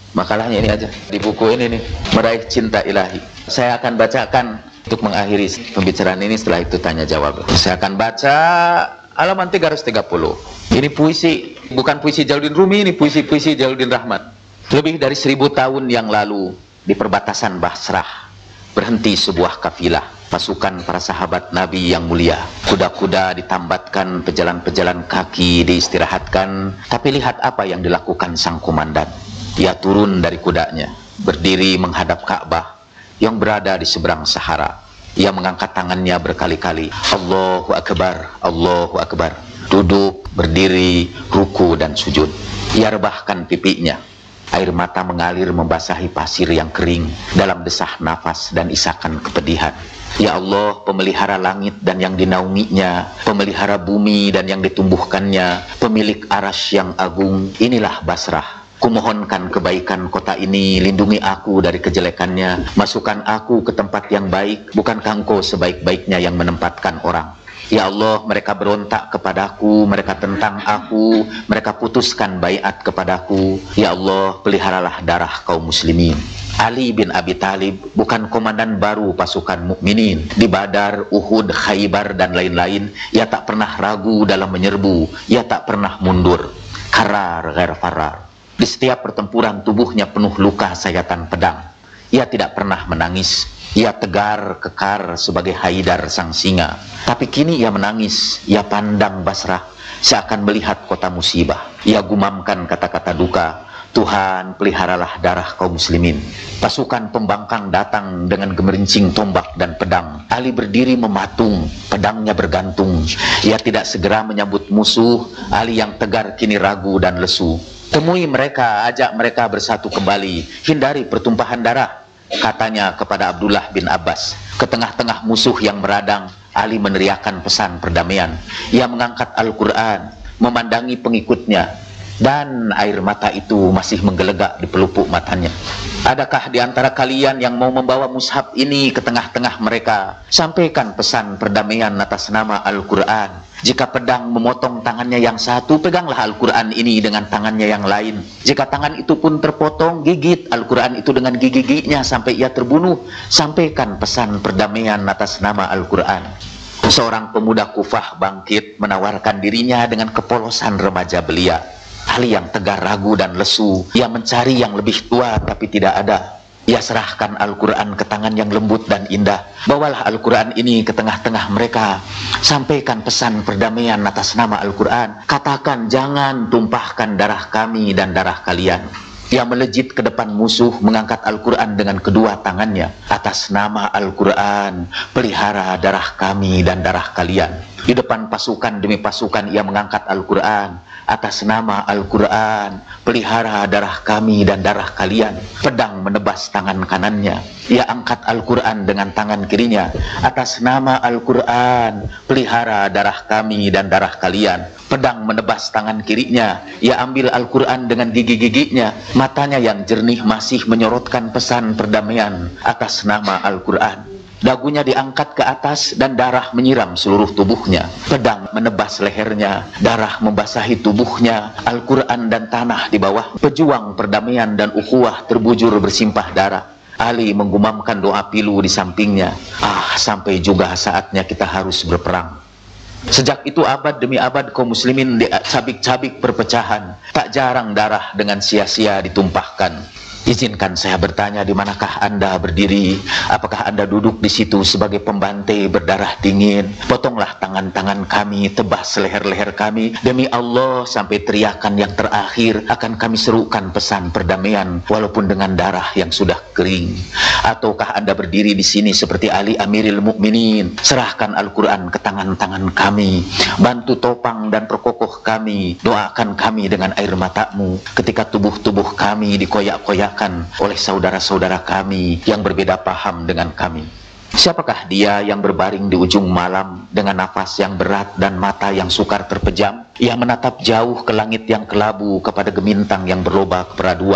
Makalahnya ini aja di buku ini nih, Meraih Cinta Ilahi. Saya akan bacakan untuk mengakhiri pembicaraan ini, setelah itu tanya jawab. Saya akan baca halaman 330. Ini puisi, bukan puisi Jalaluddin Rumi, ini puisi Jalaluddin Rahmat. Lebih dari 1000 tahun yang lalu, di perbatasan Basrah, berhenti sebuah kafilah pasukan para sahabat Nabi yang mulia. Kuda-kuda ditambatkan, pejalan-pejalan kaki diistirahatkan. Tapi lihat apa yang dilakukan sang komandan. Ia turun dari kudanya, berdiri menghadap Ka'bah yang berada di seberang Sahara. Ia mengangkat tangannya berkali-kali, Allahu Akbar, Allahu Akbar. Duduk, berdiri, ruku dan sujud. Ia rebahkan pipinya. Air mata mengalir membasahi pasir yang kering dalam desah nafas dan isakan kepedihan. Ya Allah, pemelihara langit dan yang dinaunginya, pemelihara bumi dan yang ditumbuhkannya, pemilik arasy yang agung, inilah Basrah. Kumohonkan kebaikan kota ini, lindungi aku dari kejelekannya, masukkan aku ke tempat yang baik, bukankah Engkau sebaik-baiknya yang menempatkan orang. Ya Allah, mereka berontak kepadaku, mereka tentang aku, mereka putuskan baiat kepadaku. Ya Allah, peliharalah darah kaum muslimin. Ali bin Abi Thalib bukan komandan baru pasukan mukminin. Di Badar, Uhud, Khaybar dan lain-lain, ia tak pernah ragu dalam menyerbu, ia tak pernah mundur. Karar ghair farar. Di setiap pertempuran tubuhnya penuh luka sayatan pedang. Ia tidak pernah menangis. Ia tegar kekar sebagai Haidar sang singa. Tapi kini ia menangis. Ia pandang Basrah seakan melihat kota musibah. Ia gumamkan kata-kata duka. Tuhan, peliharalah darah kaum muslimin. Pasukan pembangkang datang dengan gemerincing tombak dan pedang. Ali berdiri mematung, pedangnya bergantung. Ia tidak segera menyambut musuh. Ali yang tegar kini ragu dan lesu. Temui mereka, ajak mereka bersatu kembali. Hindari pertumpahan darah, katanya kepada Abdullah bin Abbas. Ke tengah-tengah musuh yang meradang, Ali meneriakkan pesan perdamaian. Ia mengangkat Al-Quran, memandangi pengikutnya, dan air mata itu masih menggelegak di pelupuk matanya. Adakah di antara kalian yang mau membawa mushaf ini ke tengah-tengah mereka? Sampaikan pesan perdamaian atas nama Al-Quran. Jika pedang memotong tangannya yang satu, peganglah Al-Quran ini dengan tangannya yang lain. Jika tangan itu pun terpotong, gigit Al-Quran itu dengan gigi-giginya sampai ia terbunuh. Sampaikan pesan perdamaian atas nama Al-Quran. Seorang pemuda Kufah bangkit menawarkan dirinya dengan kepolosan remaja belia. Ali yang tegar ragu dan lesu. Ia mencari yang lebih tua tapi tidak ada. Ia serahkan Al-Quran ke tangan yang lembut dan indah. Bawalah Al-Quran ini ke tengah-tengah mereka. Sampaikan pesan perdamaian atas nama Al-Quran. Katakan, jangan tumpahkan darah kami dan darah kalian. Ia melejit ke depan musuh, mengangkat Al-Quran dengan kedua tangannya. Atas nama Al-Quran, pelihara darah kami dan darah kalian. Di depan pasukan demi pasukan ia mengangkat Al-Quran. Atas nama Al-Quran, pelihara darah kami dan darah kalian. Pedang menebas tangan kanannya. Ia angkat Al-Quran dengan tangan kirinya. Atas nama Al-Quran, pelihara darah kami dan darah kalian. Pedang menebas tangan kirinya. Ia ambil Al-Quran dengan gigi-giginya. Matanya yang jernih masih menyorotkan pesan perdamaian atas nama Al-Quran. Dagunya diangkat ke atas dan darah menyiram seluruh tubuhnya. Pedang menebas lehernya, darah membasahi tubuhnya. Al-Quran dan tanah di bawah. Pejuang perdamaian dan ukhuwah terbujur bersimpah darah. Ali menggumamkan doa pilu di sampingnya. Sampai juga saatnya kita harus berperang. Sejak itu abad demi abad kaum muslimin dicabik-cabik perpecahan. Tak jarang darah dengan sia-sia ditumpahkan. Izinkan saya bertanya, di manakah Anda berdiri? Apakah Anda duduk di situ sebagai pembantai berdarah dingin? Potonglah tangan-tangan kami, tebas leher-leher kami. Demi Allah, sampai teriakan yang terakhir akan kami serukan pesan perdamaian walaupun dengan darah yang sudah kering. Ataukah Anda berdiri di sini seperti Ali Amiril Mukminin? Serahkan Al-Quran ke tangan-tangan kami. Bantu topang dan perkokoh kami. Doakan kami dengan air matamu ketika tubuh-tubuh kami dikoyak-koyak oleh saudara-saudara kami yang berbeda paham dengan kami. Siapakah dia yang berbaring di ujung malam dengan nafas yang berat dan mata yang sukar terpejam? Ia menatap jauh ke langit yang kelabu kepada gemintang yang berlobak keperaduan.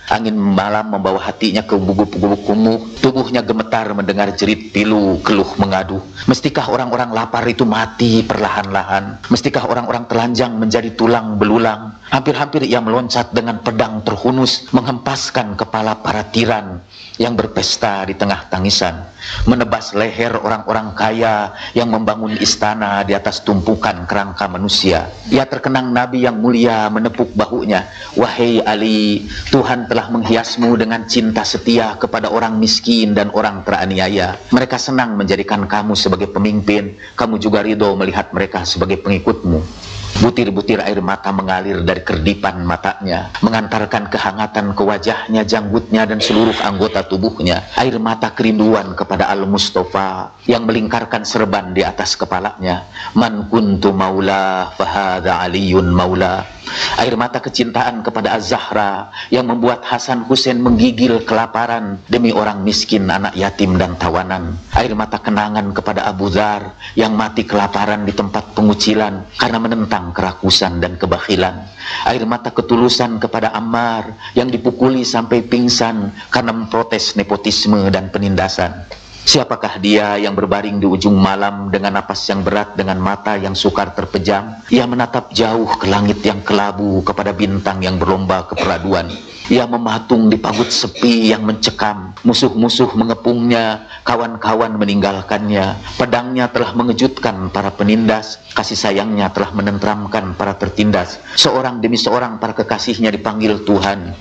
Angin malam membawa hatinya ke gubuk-gubuk kumuh. Tubuhnya gemetar mendengar jerit pilu, keluh mengadu. Mestikah orang-orang lapar itu mati perlahan-lahan? Mestikah orang-orang telanjang menjadi tulang belulang? Hampir-hampir ia meloncat dengan pedang terhunus, menghempaskan kepala para tiran yang berpesta di tengah tangisan, menebas leher orang-orang kaya yang membangun istana di atas tumpukan kerangka manusia. Ia terkenang Nabi yang mulia menepuk bahunya. Wahai Ali, Tuhan telah menghiasmu dengan cinta setia kepada orang miskin dan orang teraniaya. Mereka senang menjadikan kamu sebagai pemimpin, kamu juga ridho melihat mereka sebagai pengikutmu. Butir-butir air mata mengalir dari kerdipan matanya, mengantarkan kehangatan ke wajahnya, janggutnya, dan seluruh anggota tubuhnya. Air mata kerinduan kepada Al-Mustafa yang melingkarkan serban di atas kepalanya. Man kuntu maula fahadha aliyun maula. Air mata kecintaan kepada Az-Zahra yang membuat Hasan Hussein menggigil kelaparan demi orang miskin, anak yatim, dan tawanan. Air mata kenangan kepada Abu Dzar yang mati kelaparan di tempat pengucilan karena menentang kerakusan dan kebakhilan. Air mata ketulusan kepada Ammar yang dipukuli sampai pingsan karena memprotes nepotisme dan penindasan. Siapakah dia yang berbaring di ujung malam dengan napas yang berat, dengan mata yang sukar terpejam? Ia menatap jauh ke langit yang kelabu, kepada bintang yang berlomba keperaduan. Ia mematung di pagut sepi yang mencekam. Musuh-musuh mengepungnya, kawan-kawan meninggalkannya. Pedangnya telah mengejutkan para penindas, kasih sayangnya telah menenteramkan para tertindas. Seorang demi seorang para kekasihnya dipanggil Tuhan.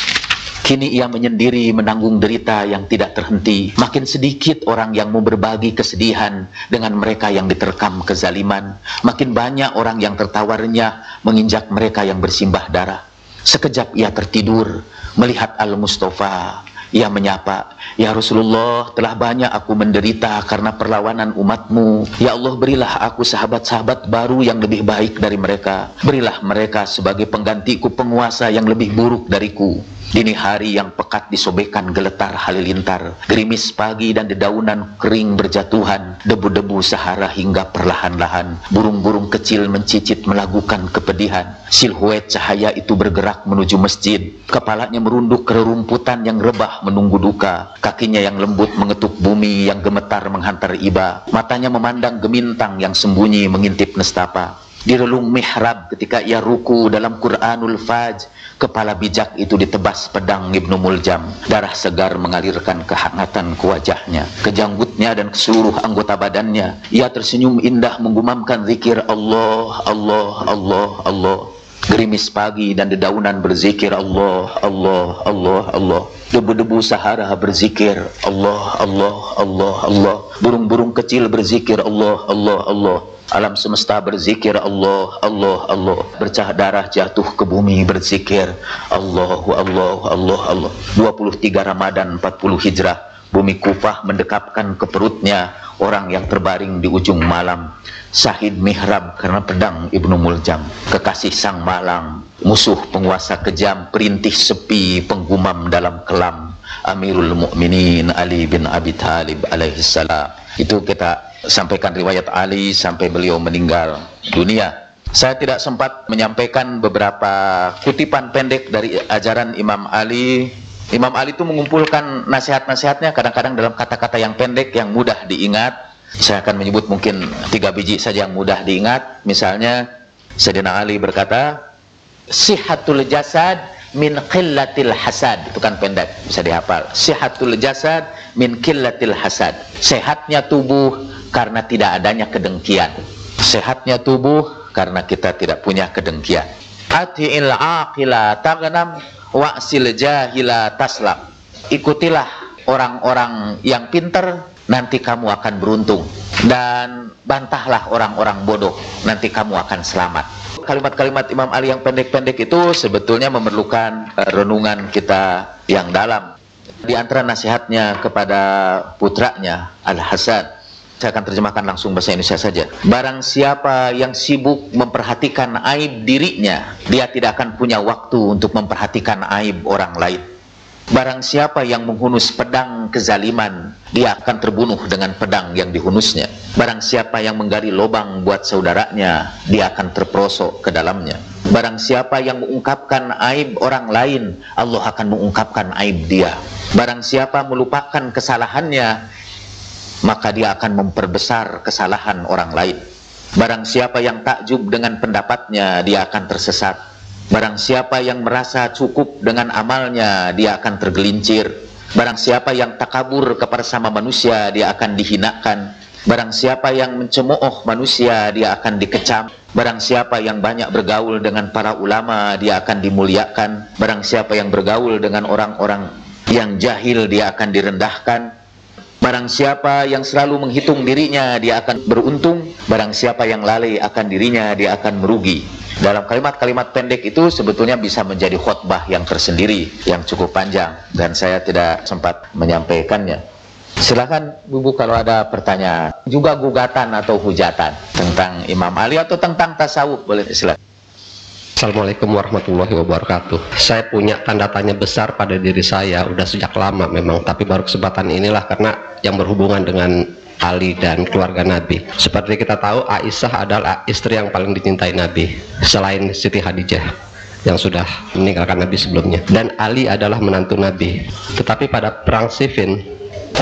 Kini ia menyendiri menanggung derita yang tidak terhenti. Makin sedikit orang yang mau berbagi kesedihan dengan mereka yang diterkam kezaliman. Makin banyak orang yang tertawarnya menginjak mereka yang bersimbah darah. Sekejap ia tertidur melihat Al-Mustafa. Ia menyapa, "Ya Rasulullah, telah banyak aku menderita karena perlawanan umatmu. Ya Allah, berilah aku sahabat-sahabat baru yang lebih baik dari mereka. Berilah mereka sebagai penggantiku penguasa yang lebih buruk dariku." Dini hari yang pekat disobekkan geletar halilintar. Gerimis pagi dan dedaunan kering berjatuhan. Debu-debu Sahara hingga perlahan-lahan. Burung-burung kecil mencicit melakukan kepedihan. Silhouet cahaya itu bergerak menuju masjid. Kepalanya merunduk ke rerumputan yang rebah menunggu duka. Kakinya yang lembut mengetuk bumi yang gemetar menghantar iba. Matanya memandang gemintang yang sembunyi mengintip nestapa. Di relung mihrab ketika ia ruku dalam Quranul Fajr, kepala bijak itu ditebas pedang Ibnu Muljam. Darah segar mengalirkan kehangatan ke wajahnya, ke janggutnya, dan ke seluruh anggota badannya. Ia tersenyum indah menggumamkan zikir Allah, Allah, Allah, Allah. Gerimis pagi dan dedaunan berzikir Allah, Allah, Allah, Allah. Debu-debu Sahara berzikir Allah, Allah, Allah, Allah. Burung-burung kecil berzikir Allah, Allah, Allah. Alam semesta berzikir Allah, Allah, Allah. Bercah darah jatuh ke bumi berzikir Allahu, Allah, Allah, Allah. 23 Ramadan 40 Hijrah. Bumi Kufah mendekapkan ke perutnya orang yang terbaring di ujung malam. Syahid mihrab karena pedang Ibnu Muljam. Kekasih sang malang, musuh penguasa kejam, perintih sepi, penggumam dalam kelam. Amirul Mukminin Ali bin Abi Thalib alaihissalam. Itu kita sampaikan riwayat Ali sampai beliau meninggal dunia. Saya tidak sempat menyampaikan beberapa kutipan pendek dari ajaran Imam Ali. Imam Ali itu mengumpulkan nasihat-nasihatnya kadang-kadang dalam kata-kata yang pendek yang mudah diingat. Saya akan menyebut mungkin 3 biji saja yang mudah diingat. Misalnya Sayyidina Ali berkata, "Sihatul jasad min qillatil hasad." Itu kan pendek, bisa dihafal. Sihatul jasad min qillatil hasad. Sehatnya tubuh karena tidak adanya kedengkian. Sehatnya tubuh karena kita tidak punya kedengkian. Ati'il aqila taghnam wa'sil jahila taslam. Ikutilah orang-orang yang pintar, nanti kamu akan beruntung. Dan bantahlah orang-orang bodoh, nanti kamu akan selamat. Kalimat-kalimat Imam Ali yang pendek-pendek itu sebetulnya memerlukan renungan kita yang dalam. Di antara nasihatnya kepada putranya Al-Hasan, saya akan terjemahkan langsung bahasa Indonesia saja. Barang siapa yang sibuk memperhatikan aib dirinya, dia tidak akan punya waktu untuk memperhatikan aib orang lain. Barang siapa yang menghunus pedang kezaliman, dia akan terbunuh dengan pedang yang dihunusnya. Barang siapa yang menggali lubang buat saudaranya, dia akan terperosok ke dalamnya. Barang siapa yang mengungkapkan aib orang lain, Allah akan mengungkapkan aib dia. Barang siapa melupakan kesalahannya, maka dia akan memperbesar kesalahan orang lain. Barang siapa yang takjub dengan pendapatnya, dia akan tersesat. Barang siapa yang merasa cukup dengan amalnya, dia akan tergelincir. Barang siapa yang takabur kepada sama manusia, dia akan dihinakan. Barang siapa yang mencemooh manusia, dia akan dikecam. Barang siapa yang banyak bergaul dengan para ulama, dia akan dimuliakan. Barang siapa yang bergaul dengan orang-orang yang jahil, dia akan direndahkan. Barang siapa yang selalu menghitung dirinya, dia akan beruntung. Barang siapa yang lalai akan dirinya, dia akan merugi. Dalam kalimat-kalimat pendek itu sebetulnya bisa menjadi khutbah yang tersendiri, yang cukup panjang, dan saya tidak sempat menyampaikannya. Silakan Bubu kalau ada pertanyaan, juga gugatan atau hujatan tentang Imam Ali atau tentang tasawuf, boleh silakan. Assalamualaikum warahmatullahi wabarakatuh. Saya punya tanda tanya besar pada diri saya udah sejak lama memang, tapi baru kesempatan inilah karena yang berhubungan dengan Ali dan keluarga Nabi. Seperti kita tahu, Aisyah adalah istri yang paling dicintai Nabi selain Siti Khadijah yang sudah meninggalkan Nabi sebelumnya, dan Ali adalah menantu Nabi. Tetapi pada perang Siffin,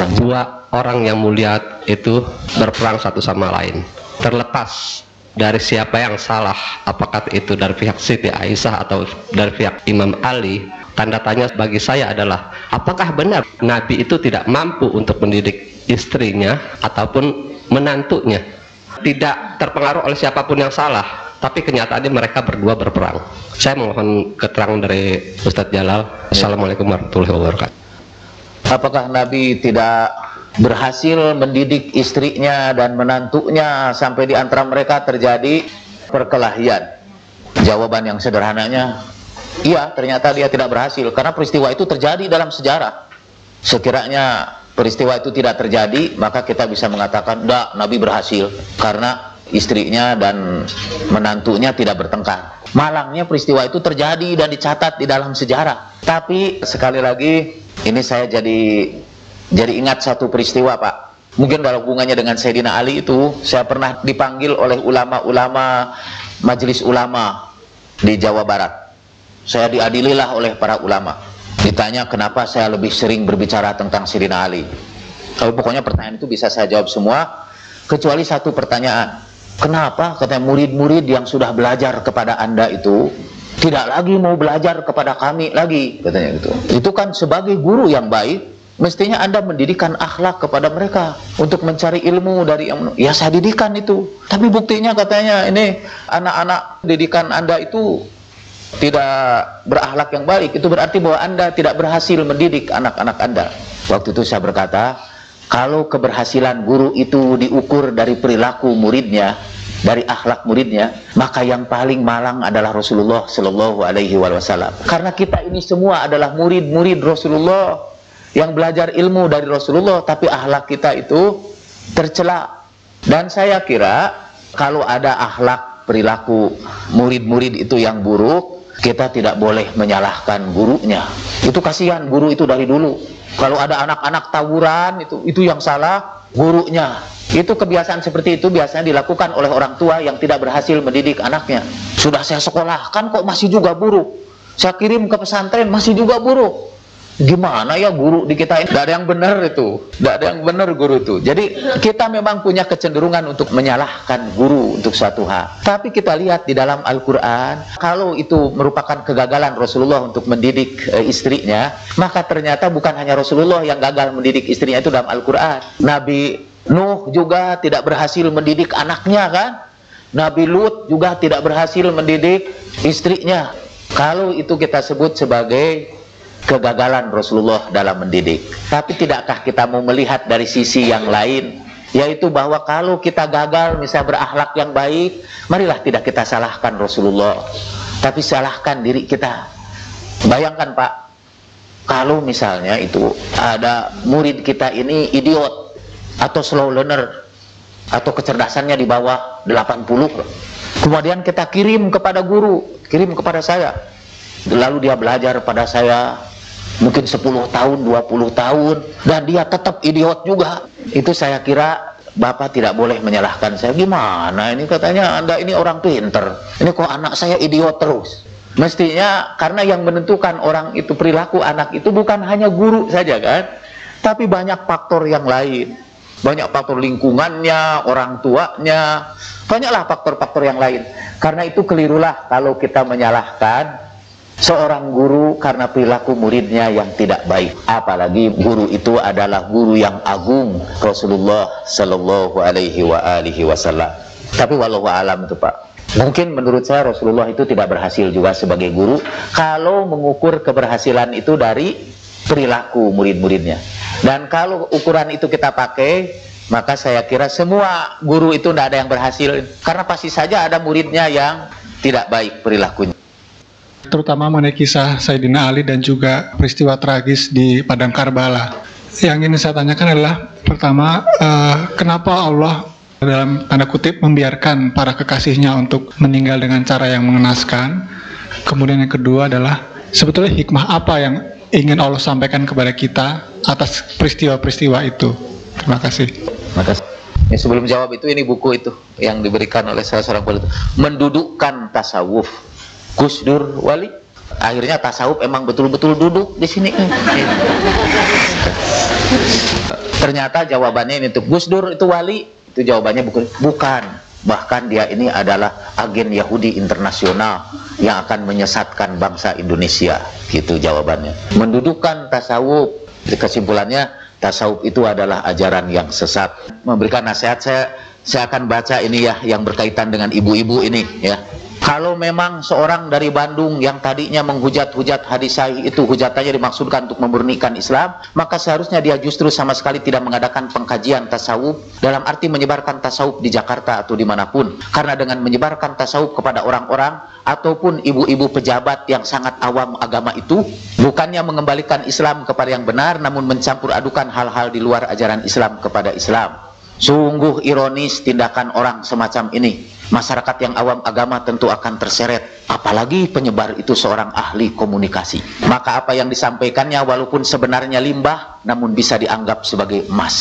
dua orang yang mulia itu berperang satu sama lain. Terlepas dari siapa yang salah, apakah itu dari pihak Siti Aisyah atau dari pihak Imam Ali, tanda tanya bagi saya adalah apakah benar Nabi itu tidak mampu untuk mendidik istrinya ataupun menantunya, tidak terpengaruh oleh siapapun yang salah, tapi kenyataannya mereka berdua berperang. Saya mohon keterangan dari Ustadz Jalal. Assalamualaikum warahmatullahi wabarakatuh. Apakah Nabi tidak berhasil mendidik istrinya dan menantunya sampai di antara mereka terjadi perkelahian? Jawaban yang sederhananya, iya, ternyata dia tidak berhasil, karena peristiwa itu terjadi dalam sejarah. Sekiranya peristiwa itu tidak terjadi, maka kita bisa mengatakan, enggak, Nabi berhasil karena istrinya dan menantunya tidak bertengkar. Malangnya peristiwa itu terjadi dan dicatat di dalam sejarah. Tapi sekali lagi, ini saya jadi ingat satu peristiwa, Pak. Mungkin dalam hubungannya dengan Sayyidina Ali itu, saya pernah dipanggil oleh ulama-ulama majelis ulama di Jawa Barat. Saya diadililah oleh para ulama. Ditanya kenapa saya lebih sering berbicara tentang Sayyidina Ali. Tapi pokoknya pertanyaan itu bisa saya jawab semua, kecuali satu pertanyaan. Kenapa katanya murid-murid yang sudah belajar kepada Anda itu tidak lagi mau belajar kepada kami lagi, katanya gitu. Itu kan sebagai guru yang baik, mestinya Anda mendidikkan akhlak kepada mereka untuk mencari ilmu dari yang ya saya didikan itu. Tapi buktinya katanya ini anak-anak didikan Anda itu tidak berakhlak yang baik. Itu berarti bahwa Anda tidak berhasil mendidik anak-anak Anda. Waktu itu saya berkata, kalau keberhasilan guru itu diukur dari perilaku muridnya, dari akhlak muridnya, maka yang paling malang adalah Rasulullah Shallallahu Alaihi Wasallam. Karena kita ini semua adalah murid-murid Rasulullah yang belajar ilmu dari Rasulullah, tapi akhlak kita itu tercela. Dan saya kira kalau ada akhlak perilaku murid-murid itu yang buruk, kita tidak boleh menyalahkan gurunya. Itu kasihan, guru itu dari dulu. Kalau ada anak-anak tawuran, itu yang salah gurunya. Itu kebiasaan seperti itu biasanya dilakukan oleh orang tua yang tidak berhasil mendidik anaknya. Sudah saya sekolahkan kok masih juga buruk. Saya kirim ke pesantren masih juga buruk. Gimana ya guru di kita ini? Tidak ada yang benar itu. Tidak ada yang benar guru itu. Jadi kita memang punya kecenderungan untuk menyalahkan guru untuk suatu hal. Tapi kita lihat di dalam Al-Quran, kalau itu merupakan kegagalan Rasulullah untuk mendidik istrinya, maka ternyata bukan hanya Rasulullah yang gagal mendidik istrinya itu dalam Al-Quran. Nabi Nuh juga tidak berhasil mendidik anaknya kan? Nabi Lut juga tidak berhasil mendidik istrinya. Kalau itu kita sebut sebagai kegagalan Rasulullah dalam mendidik. Tapi tidakkah kita mau melihat dari sisi yang lain, yaitu bahwa kalau kita gagal misalnya berakhlak yang baik, marilah tidak kita salahkan Rasulullah, tapi salahkan diri kita. Bayangkan Pak, kalau misalnya itu ada murid kita ini idiot atau slow learner atau kecerdasannya di bawah 80, kemudian kita kirim kepada guru, kirim kepada saya, lalu dia belajar pada saya mungkin 10 tahun, 20 tahun, dan dia tetap idiot juga. Itu saya kira Bapak tidak boleh menyalahkan saya. Gimana ini, katanya Anda ini orang pinter, ini kok anak saya idiot terus. Mestinya karena yang menentukan orang itu, perilaku anak itu bukan hanya guru saja kan, tapi banyak faktor yang lain. Banyak faktor lingkungannya, orang tuanya, banyaklah faktor-faktor yang lain. Karena itu kelirulah kalau kita menyalahkan seorang guru karena perilaku muridnya yang tidak baik. Apalagi guru itu adalah guru yang agung, Rasulullah Shallallahu Alaihi Wasallam. Tapi wallahu alam itu Pak. Mungkin menurut saya Rasulullah itu tidak berhasil juga sebagai guru kalau mengukur keberhasilan itu dari perilaku murid-muridnya. Dan kalau ukuran itu kita pakai, maka saya kira semua guru itu tidak ada yang berhasil, karena pasti saja ada muridnya yang tidak baik perilakunya. Terutama mengenai kisah Sayyidina Ali dan juga peristiwa tragis di Padang Karbala. Yang ingin saya tanyakan adalah, pertama, kenapa Allah dalam tanda kutip membiarkan para kekasihnya untuk meninggal dengan cara yang mengenaskan? Kemudian yang kedua adalah, sebetulnya hikmah apa yang ingin Allah sampaikan kepada kita atas peristiwa-peristiwa itu? Terima kasih. Makasih. Ya, sebelum jawab itu, ini buku itu yang diberikan oleh salah seorang politik, Mendudukkan Tasawuf, Gus Dur Wali. Akhirnya tasawuf emang betul-betul duduk di sini. Ternyata jawabannya ini tuh, Gus Dur itu wali, itu jawabannya bukan. Bahkan dia ini adalah agen Yahudi internasional yang akan menyesatkan bangsa Indonesia. Gitu jawabannya. Mendudukkan tasawuf. Kesimpulannya, tasawuf itu adalah ajaran yang sesat. Memberikan nasihat, saya akan baca ini ya, yang berkaitan dengan ibu-ibu ini ya. Kalau memang seorang dari Bandung yang tadinya menghujat-hujat hadis sahih itu, hujatannya dimaksudkan untuk memurnikan Islam, maka seharusnya dia justru sama sekali tidak mengadakan pengkajian tasawuf dalam arti menyebarkan tasawuf di Jakarta atau dimanapun. Karena dengan menyebarkan tasawuf kepada orang-orang ataupun ibu-ibu pejabat yang sangat awam agama itu, bukannya mengembalikan Islam kepada yang benar, namun mencampur adukan hal-hal di luar ajaran Islam kepada Islam. Sungguh ironis tindakan orang semacam ini. Masyarakat yang awam agama tentu akan terseret, apalagi penyebar itu seorang ahli komunikasi. Maka apa yang disampaikannya walaupun sebenarnya limbah, namun bisa dianggap sebagai emas.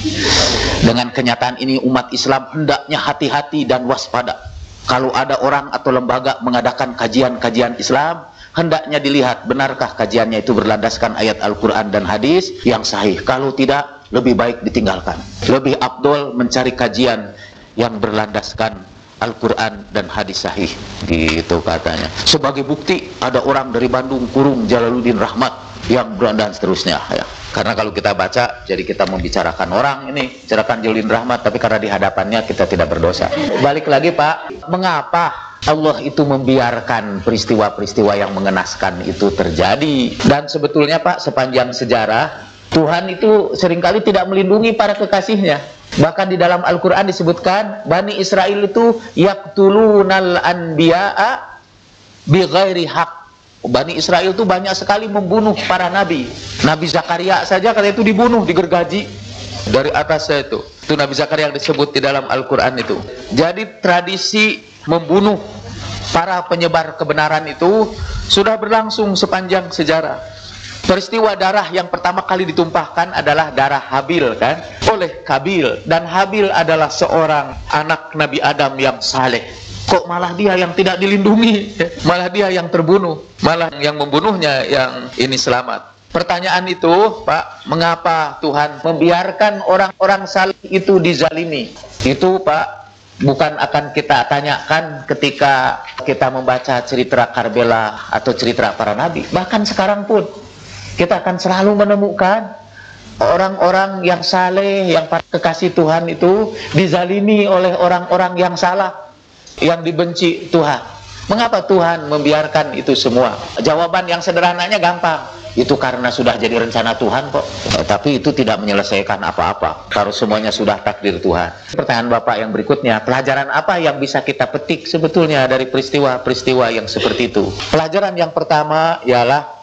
Dengan kenyataan ini, umat Islam hendaknya hati-hati dan waspada. Kalau ada orang atau lembaga mengadakan kajian-kajian Islam, hendaknya dilihat benarkah kajiannya itu berlandaskan ayat Al-Quran dan hadis yang sahih. Kalau tidak, lebih baik ditinggalkan. Lebih afdol mencari kajian yang berlandaskan Al-Quran dan hadis sahih, gitu katanya. Sebagai bukti, ada orang dari Bandung kurung Jalaluddin Rahmat yang dan seterusnya ya. Karena kalau kita baca, jadi kita membicarakan orang ini, bicarakan Jalaluddin Rahmat, tapi karena di hadapannya kita tidak berdosa. Balik lagi Pak, mengapa Allah itu membiarkan peristiwa-peristiwa yang mengenaskan itu terjadi? Dan sebetulnya Pak, sepanjang sejarah, Tuhan itu seringkali tidak melindungi para kekasihnya. Bahkan di dalam Al-Quran disebutkan, Bani Israel itu yaqtulunal anbiya'a bighairi haq. Bani Israel itu banyak sekali membunuh para nabi. Nabi Zakaria saja kali itu dibunuh, digergaji dari atasnya itu. Itu Nabi Zakaria yang disebut di dalam Al-Quran itu. Jadi tradisi membunuh para penyebar kebenaran itu sudah berlangsung sepanjang sejarah. Peristiwa darah yang pertama kali ditumpahkan adalah darah Habil kan, oleh Kabil. Dan Habil adalah seorang anak Nabi Adam yang saleh. Kok malah dia yang tidak dilindungi, malah dia yang terbunuh, malah yang membunuhnya yang ini selamat. Pertanyaan itu Pak, mengapa Tuhan membiarkan orang-orang saleh itu dizalimi? Itu Pak, bukan akan kita tanyakan ketika kita membaca cerita Karbala atau cerita para nabi. Bahkan sekarang pun kita akan selalu menemukan orang-orang yang saleh, yang para kekasih Tuhan itu dizalimi oleh orang-orang yang salah, yang dibenci Tuhan. Mengapa Tuhan membiarkan itu semua? Jawaban yang sederhananya gampang. Itu karena sudah jadi rencana Tuhan kok. Tapi itu tidak menyelesaikan apa-apa kalau semuanya sudah takdir Tuhan. Pertanyaan Bapak yang berikutnya, pelajaran apa yang bisa kita petik sebetulnya dari peristiwa-peristiwa yang seperti itu? Pelajaran yang pertama ialah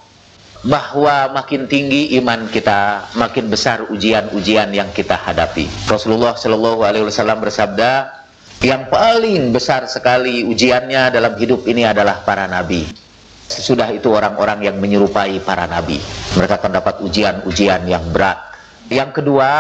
bahwa makin tinggi iman kita, makin besar ujian-ujian yang kita hadapi. Rasulullah Shallallahu Alaihi Wasallam bersabda, yang paling besar sekali ujiannya dalam hidup ini adalah para nabi. Sesudah itu orang-orang yang menyerupai para nabi, mereka akan dapat ujian-ujian yang berat. Yang kedua,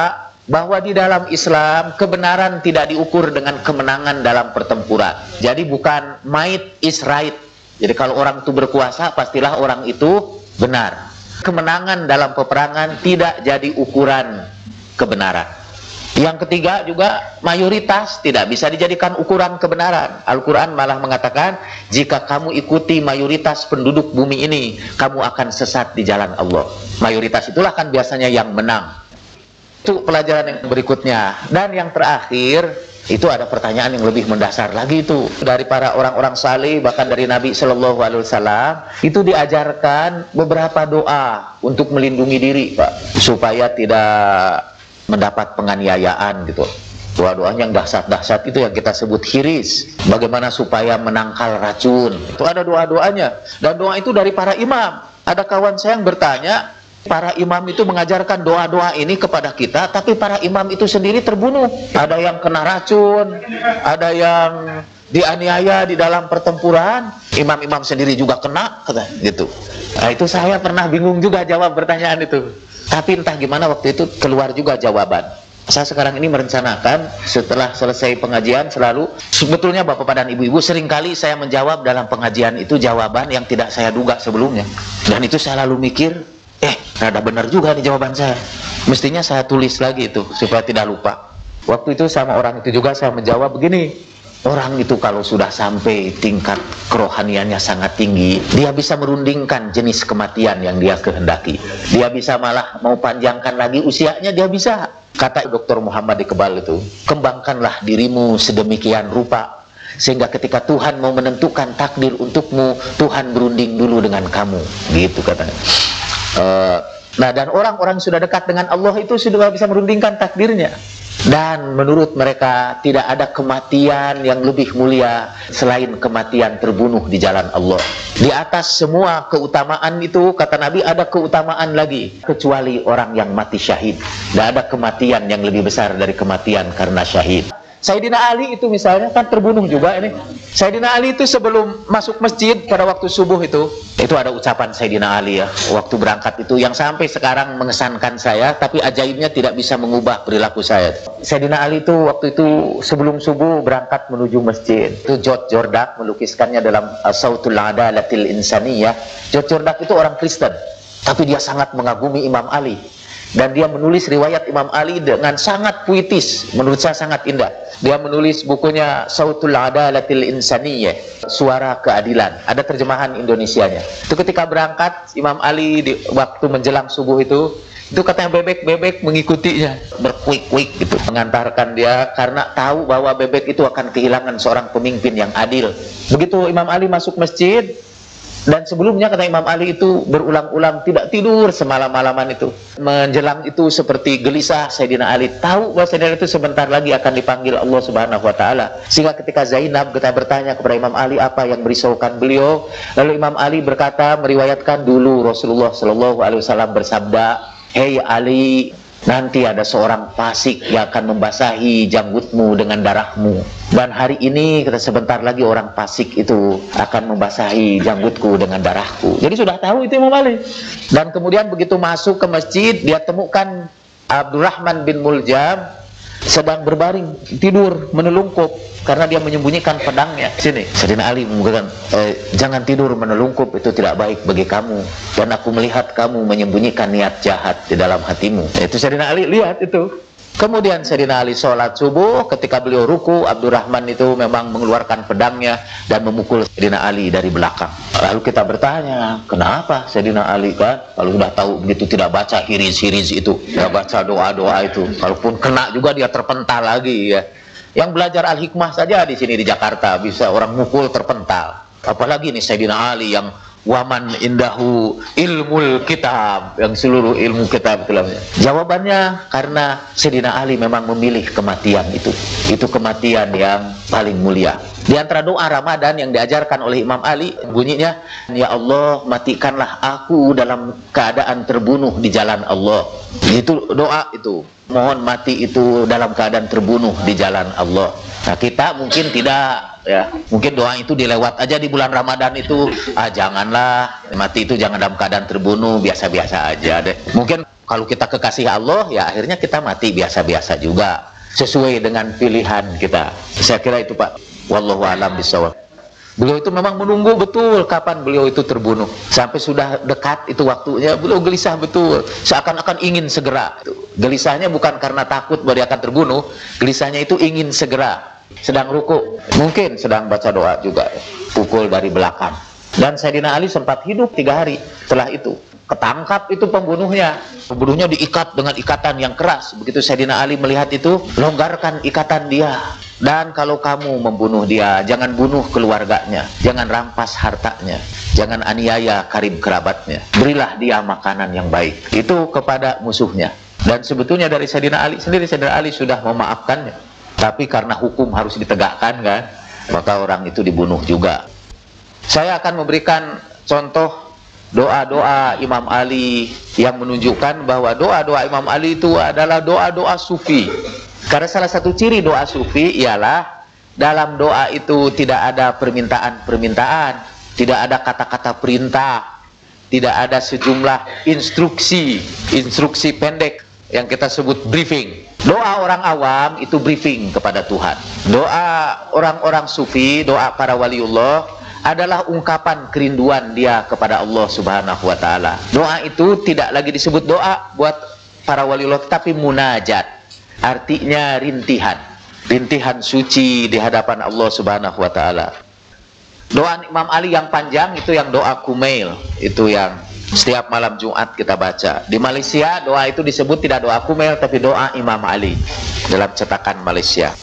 bahwa di dalam Islam kebenaran tidak diukur dengan kemenangan dalam pertempuran. Jadi bukan might is right. Jadi kalau orang itu berkuasa, pastilah orang itu benar. Kemenangan dalam peperangan tidak jadi ukuran kebenaran. Yang ketiga juga, mayoritas tidak bisa dijadikan ukuran kebenaran. Al-Quran malah mengatakan, jika kamu ikuti mayoritas penduduk bumi ini, kamu akan sesat di jalan Allah. Mayoritas itulah kan biasanya yang menang. Itu pelajaran yang berikutnya. Dan yang terakhir, itu ada pertanyaan yang lebih mendasar lagi itu. Dari para orang-orang saleh, bahkan dari Nabi Shallallahu Alaihi Wasallam, itu diajarkan beberapa doa untuk melindungi diri, Pak, supaya tidak mendapat penganiayaan gitu. Doa-doanya yang dahsyat-dahsyat itu yang kita sebut khiris. Bagaimana supaya menangkal racun. Itu ada doa-doanya. Dan doa itu dari para imam. Ada kawan saya yang bertanya, para imam itu mengajarkan doa-doa ini kepada kita, tapi para imam itu sendiri terbunuh. Ada yang kena racun, ada yang dianiaya di dalam pertempuran, imam-imam sendiri juga kena, gitu. Nah, itu saya pernah bingung juga jawab pertanyaan itu. Tapi entah gimana waktu itu keluar juga jawaban. Saya sekarang ini merencanakan setelah selesai pengajian selalu, sebetulnya Bapak dan Ibu-Ibu, seringkali saya menjawab dalam pengajian itu jawaban yang tidak saya duga sebelumnya. Dan itu saya lalu mikir, ada benar juga nih jawaban saya. Mestinya saya tulis lagi itu supaya tidak lupa. Waktu itu sama orang itu juga saya menjawab begini. Orang itu kalau sudah sampai tingkat kerohaniannya sangat tinggi, dia bisa merundingkan jenis kematian yang dia kehendaki. Dia bisa malah mau panjangkan lagi usianya, dia bisa. Kata Dr. Muhammad Iqbal itu, kembangkanlah dirimu sedemikian rupa, sehingga ketika Tuhan mau menentukan takdir untukmu, Tuhan berunding dulu dengan kamu. Gitu katanya. Nah, dan orang-orang sudah dekat dengan Allah itu sudah bisa merundingkan takdirnya. Dan menurut mereka tidak ada kematian yang lebih mulia selain kematian terbunuh di jalan Allah. Di atas semua keutamaan itu, kata Nabi, ada keutamaan lagi kecuali orang yang mati syahid. Tidak ada kematian yang lebih besar dari kematian karena syahid. Sayyidina Ali itu misalnya kan terbunuh juga ini. Sayyidina Ali itu sebelum masuk masjid pada waktu subuh itu ada ucapan Sayyidina Ali ya, waktu berangkat itu yang sampai sekarang mengesankan saya, tapi ajaibnya tidak bisa mengubah perilaku saya. Sayyidina Ali itu waktu itu sebelum subuh berangkat menuju masjid. Itu George Jordak melukiskannya dalam Sautul Adalatil Insaniyah. George Jordak itu orang Kristen, tapi dia sangat mengagumi Imam Ali. Dan dia menulis riwayat Imam Ali dengan sangat puitis, menurut saya sangat indah. Dia menulis bukunya Sautul Adalatil Insaniyah, Suara Keadilan. Ada terjemahan Indonesianya. Itu ketika berangkat Imam Ali di waktu menjelang subuh itu katanya bebek-bebek mengikutinya, berkuik-kuik gitu, mengantarkan dia karena tahu bahwa bebek itu akan kehilangan seorang pemimpin yang adil. Begitu Imam Ali masuk masjid, dan sebelumnya kata Imam Ali itu berulang-ulang tidak tidur semalam-malaman itu. Menjelang itu seperti gelisah Sayyidina Ali. Tahu bahwa Sayyidina Ali itu sebentar lagi akan dipanggil Allah Subhanahu wa Ta'ala. Sehingga ketika Zainab kita bertanya kepada Imam Ali apa yang merisaukan beliau, lalu Imam Ali berkata, meriwayatkan dulu Rasulullah Shallallahu Alaihi Wasallam bersabda, "Hei Ali, nanti ada seorang fasik yang akan membasahi janggutmu dengan darahmu. Dan hari ini, kata sebentar lagi orang fasik itu akan membasahi janggutku dengan darahku." Jadi sudah tahu itu Imam Ali. Dan kemudian begitu masuk ke masjid, dia temukan Abdurrahman bin Muljam sedang berbaring, tidur, menelungkup. Karena dia menyembunyikan pedangnya. Sini, Sayyidina Ali mengatakan, jangan tidur menelungkup, itu tidak baik bagi kamu. Dan aku melihat kamu menyembunyikan niat jahat di dalam hatimu. Itu Sayyidina Ali lihat itu. Kemudian Sayyidina Ali sholat subuh, ketika beliau ruku, Abdurrahman itu memang mengeluarkan pedangnya dan memukul Sayyidina Ali dari belakang. Lalu kita bertanya, kenapa Sayyidina Ali kan? Kalau sudah tahu begitu tidak baca hiriz-hiriz itu, tidak baca doa-doa itu. Kalaupun kena juga dia terpental lagi ya. Yang belajar al-hikmah saja di sini di Jakarta bisa orang mukul terpental. Apalagi nih Sayyidina Ali yang waman indahu ilmul kitab, yang seluruh ilmu kitab itulah. Jawabannya karena Sayyidina Ali memang memilih kematian itu. Itu kematian yang paling mulia. Di antara doa Ramadan yang diajarkan oleh Imam Ali bunyinya, ya Allah matikanlah aku dalam keadaan terbunuh di jalan Allah. Itu doa itu. Mohon mati itu dalam keadaan terbunuh di jalan Allah. Nah, kita mungkin tidak ya. Mungkin doa itu dilewat aja di bulan Ramadan itu. Janganlah mati itu jangan dalam keadaan terbunuh, biasa-biasa aja deh. Mungkin kalau kita kekasih Allah ya akhirnya kita mati biasa-biasa juga, sesuai dengan pilihan kita. Saya kira itu Pak. Wallahu a'lam bishawab. Beliau itu memang menunggu betul kapan beliau itu terbunuh. Sampai sudah dekat itu waktunya, beliau gelisah betul. Seakan-akan ingin segera. Gelisahnya bukan karena takut bahwa dia akan terbunuh. Gelisahnya itu ingin segera. Sedang ruku, mungkin sedang baca doa juga. Pukul dari belakang. Dan Sayyidina Ali sempat hidup 3 hari setelah itu. Ketangkap itu pembunuhnya. Pembunuhnya diikat dengan ikatan yang keras. Begitu Sayyidina Ali melihat itu, longgarkan ikatan dia. Dan kalau kamu membunuh dia, jangan bunuh keluarganya, jangan rampas hartanya, jangan aniaya karib kerabatnya. Berilah dia makanan yang baik. Itu kepada musuhnya. Dan sebetulnya dari Sayyidina Ali sendiri, Sayyidina Ali sudah memaafkannya. Tapi karena hukum harus ditegakkan kan, maka orang itu dibunuh juga. Saya akan memberikan contoh doa-doa Imam Ali yang menunjukkan bahwa doa-doa Imam Ali itu adalah doa-doa sufi. Karena salah satu ciri doa sufi ialah dalam doa itu tidak ada permintaan-permintaan, tidak ada kata-kata perintah, tidak ada sejumlah instruksi pendek yang kita sebut briefing. Doa orang awam itu briefing kepada Tuhan. Doa orang-orang sufi, doa para waliullah adalah ungkapan kerinduan dia kepada Allah Subhanahu wa taala. Doa itu tidak lagi disebut doa buat para waliullah, tapi munajat. Artinya rintihan suci di hadapan Allah Subhanahu wa taala. Doa Imam Ali yang panjang itu yang doa Kumail, itu yang setiap malam Jumat kita baca. Di Malaysia doa itu disebut tidak doa Kumail tapi doa Imam Ali dalam cetakan Malaysia.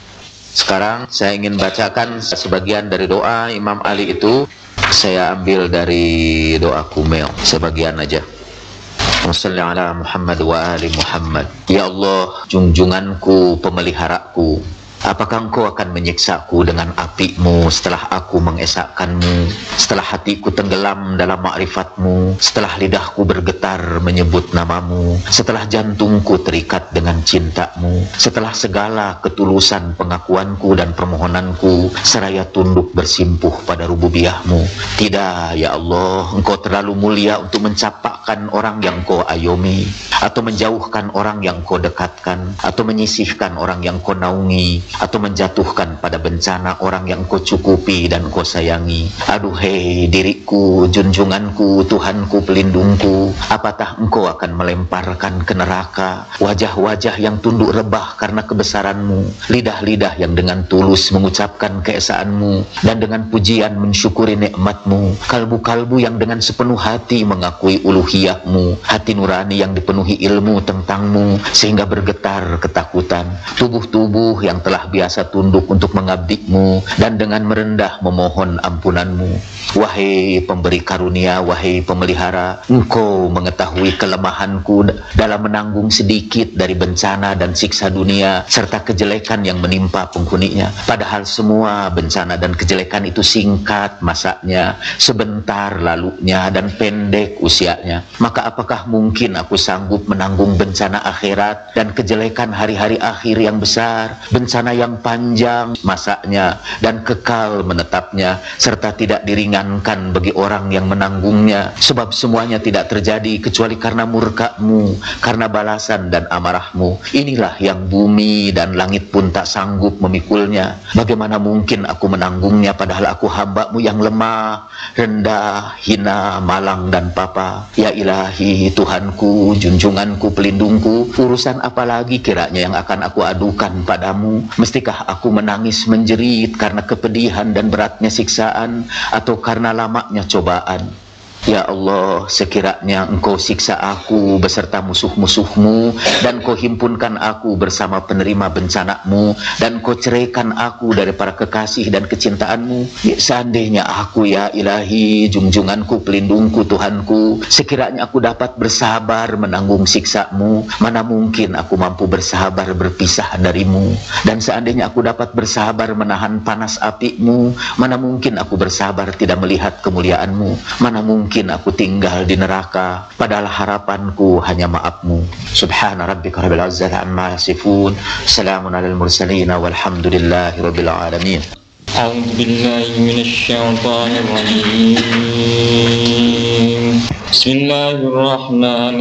Sekarang saya ingin bacakan sebagian dari doa Imam Ali itu. Saya ambil dari doa Kumail sebagian aja. Wassalli ala Muhammad wa ali Muhammad. Ya Allah, junjunganku, pemeliharaku, apakah engkau akan menyiksaku dengan api-Mu setelah aku mengesahkanmu, setelah hatiku tenggelam dalam ma'rifatmu, setelah lidahku bergetar menyebut namamu, setelah jantungku terikat dengan cintamu, setelah segala ketulusan pengakuanku dan permohonanku seraya tunduk bersimpuh pada rububiyah-Mu. Tidak, ya Allah, engkau terlalu mulia untuk mencampakkan orang yang kau ayomi, atau menjauhkan orang yang kau dekatkan, atau menyisihkan orang yang kau naungi, atau menjatuhkan pada bencana orang yang kau cukupi dan kau sayangi. Aduhai diriku, junjunganku, Tuhanku, pelindungku, apatah engkau akan melemparkan ke neraka wajah-wajah yang tunduk rebah karena kebesaranmu, lidah-lidah yang dengan tulus mengucapkan keesaanmu dan dengan pujian mensyukuri nikmatmu, kalbu-kalbu yang dengan sepenuh hati mengakui uluhiyahmu, hati nurani yang dipenuhi ilmu tentangmu sehingga bergetar ketakutan, tubuh-tubuh yang telah biasa tunduk untuk mengabdimu dan dengan merendah memohon ampunanmu. Wahai pemberi karunia, wahai pemelihara, engkau mengetahui kelemahanku dalam menanggung sedikit dari bencana dan siksa dunia serta kejelekan yang menimpa penghuninya. Padahal semua bencana dan kejelekan itu singkat masanya, sebentar lalunya dan pendek usianya. Maka apakah mungkin aku sanggup menanggung bencana akhirat dan kejelekan hari-hari akhir yang besar, bencana yang panjang masanya dan kekal menetapnya, serta tidak diringankan bagi orang yang menanggungnya, sebab semuanya tidak terjadi kecuali karena murka-Mu, karena balasan dan amarah-Mu. Inilah yang bumi dan langit pun tak sanggup memikulnya. Bagaimana mungkin aku menanggungnya padahal aku hamba-Mu yang lemah, rendah, hina, malang dan papa. Ya ilahi, Tuhanku, junjunganku, pelindungku, urusan apa lagi kiranya yang akan aku adukan padamu? Mestikah aku menangis menjerit karena kepedihan dan beratnya siksaan, atau karena lamanya cobaan? Ya Allah, sekiranya Engkau siksa aku beserta musuh-musuh-Mu, dan Kau himpunkan aku bersama penerima bencana-Mu, dan Kau ceraikan aku dari para kekasih dan kecintaan-Mu. Ya, seandainya aku, ya ilahi, junjunganku, pelindungku, Tuhanku, sekiranya aku dapat bersabar menanggung siksa-Mu, mana mungkin aku mampu bersabar berpisah dari-Mu. Dan seandainya aku dapat bersabar menahan panas api-Mu, mana mungkin aku bersabar tidak melihat kemuliaan-Mu. Mana mungkin aku tinggal di neraka, padahal harapanku hanya maaf-Mu. Subhana rabbika rabbil izzati amma yasifun, salamun alal mursalin walhamdulillahi rabbil alamin. أعوذ بالله من الشيطان الرجيم بسم الله الرحمن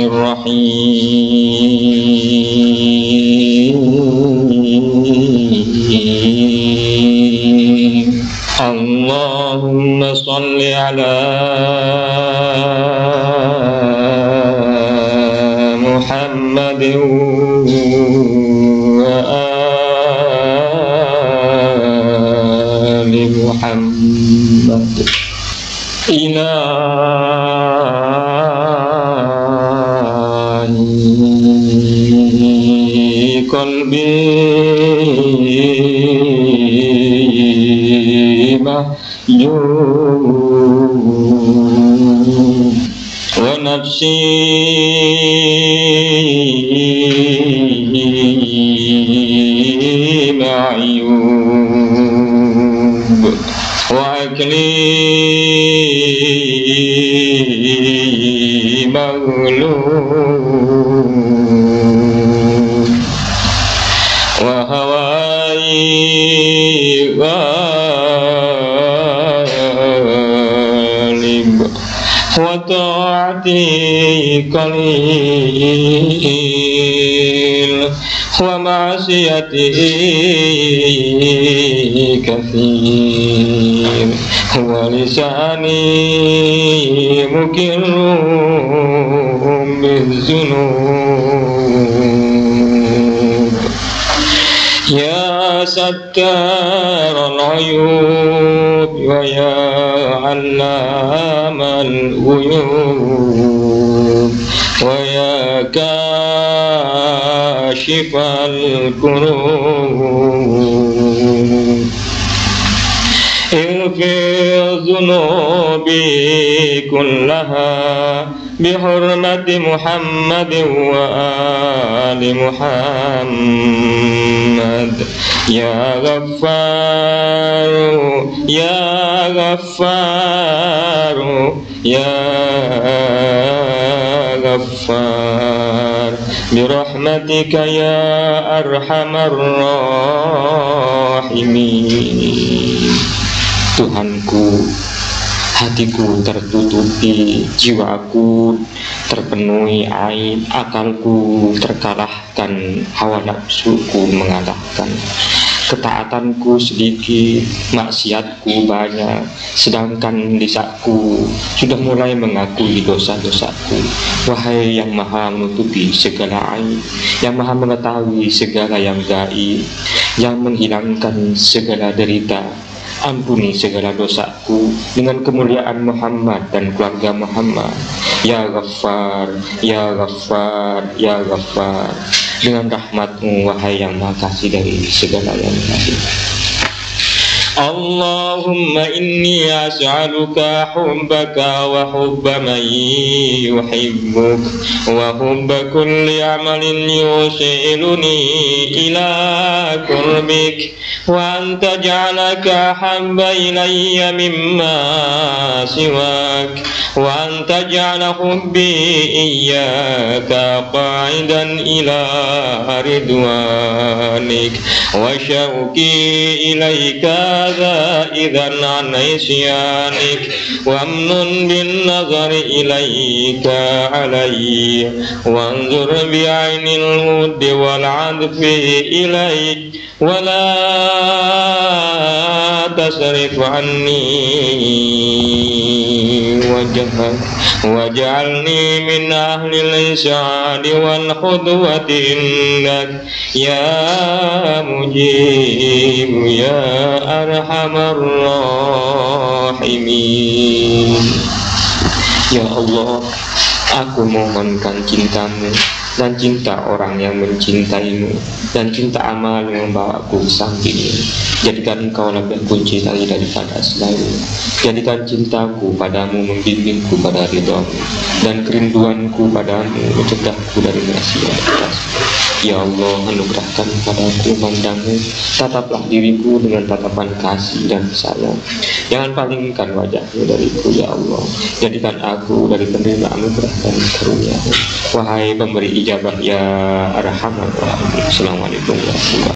الرحيم اللهم صل على محمد وآل محمد إلهي قلبي مهجور ونفسي معيوب وعقلي مغلوب وهواي غالب وطاعتي قليل ومعصيتي كثير ولساني مكر بالذنوب يا ستار العيوب ويا علام الغيوب ويا كاشف الكروب اغفر ذنوبي كلها بحرمة محمد وآل محمد يا غفار يا غفار يا غفار برحمتك يا أرحم الراحمين. Tuhanku, hatiku tertutupi, jiwaku terpenuhi aib, akalku terkalahkan, hawa nafsuku mengalahkan. Ketaatanku sedikit, maksiatku banyak, sedangkan lisanku sudah mulai mengakui dosa-dosaku. Wahai yang maha menutupi segala aib, yang maha mengetahui segala yang gaib, yang menghilangkan segala derita, ampuni segala dosaku dengan kemuliaan Muhammad dan keluarga Muhammad. Ya Ghaffar, Ya Ghaffar, Ya Ghaffar, dengan rahmatmu wahai yang maha kasih dari segala yang baik. Allahumma inni as'aluka hubbaka wa hubba man yuhibbuk wa hubba kulli amalin yusiluni ila qurbik wa anta ja'alaka habba ilayya mimma siwak wa anta ja'ala hubbi iyyaka qa'idan ila ridwanik wa syauqi ilayka إذا عن عصيانك وامنن بالنظر إليك علي وانظر بعين الود والعطف إليك ولا تصرف عني وجهك واجعلني من أهل الإسعاد والقدوة إنك يا مجيب يا أرحم الراحمين. Ya Allah, aku mohonkan cintamu dan cinta orang yang mencintaimu dan cinta amal yang membawaku ke sampingmu. Jadikan engkau lebih kunci lagi daripada selainnya. Jadikan cintaku padamu membimbingku pada ridhamu dan kerinduanku padamu mencegahku dari maksiat. Ya Allah, anugerahkan padaku mandamu, tataplah diriku dengan tatapan kasih dan sayang. Jangan palingkan wajahmu dariku, ya Allah. Jadikan aku dari penerima anugerah dan karunia. Wahai pemberi ijabah, ya Arhamar Rahim. Assalamualaikum warahmatullahi wabarakatuh.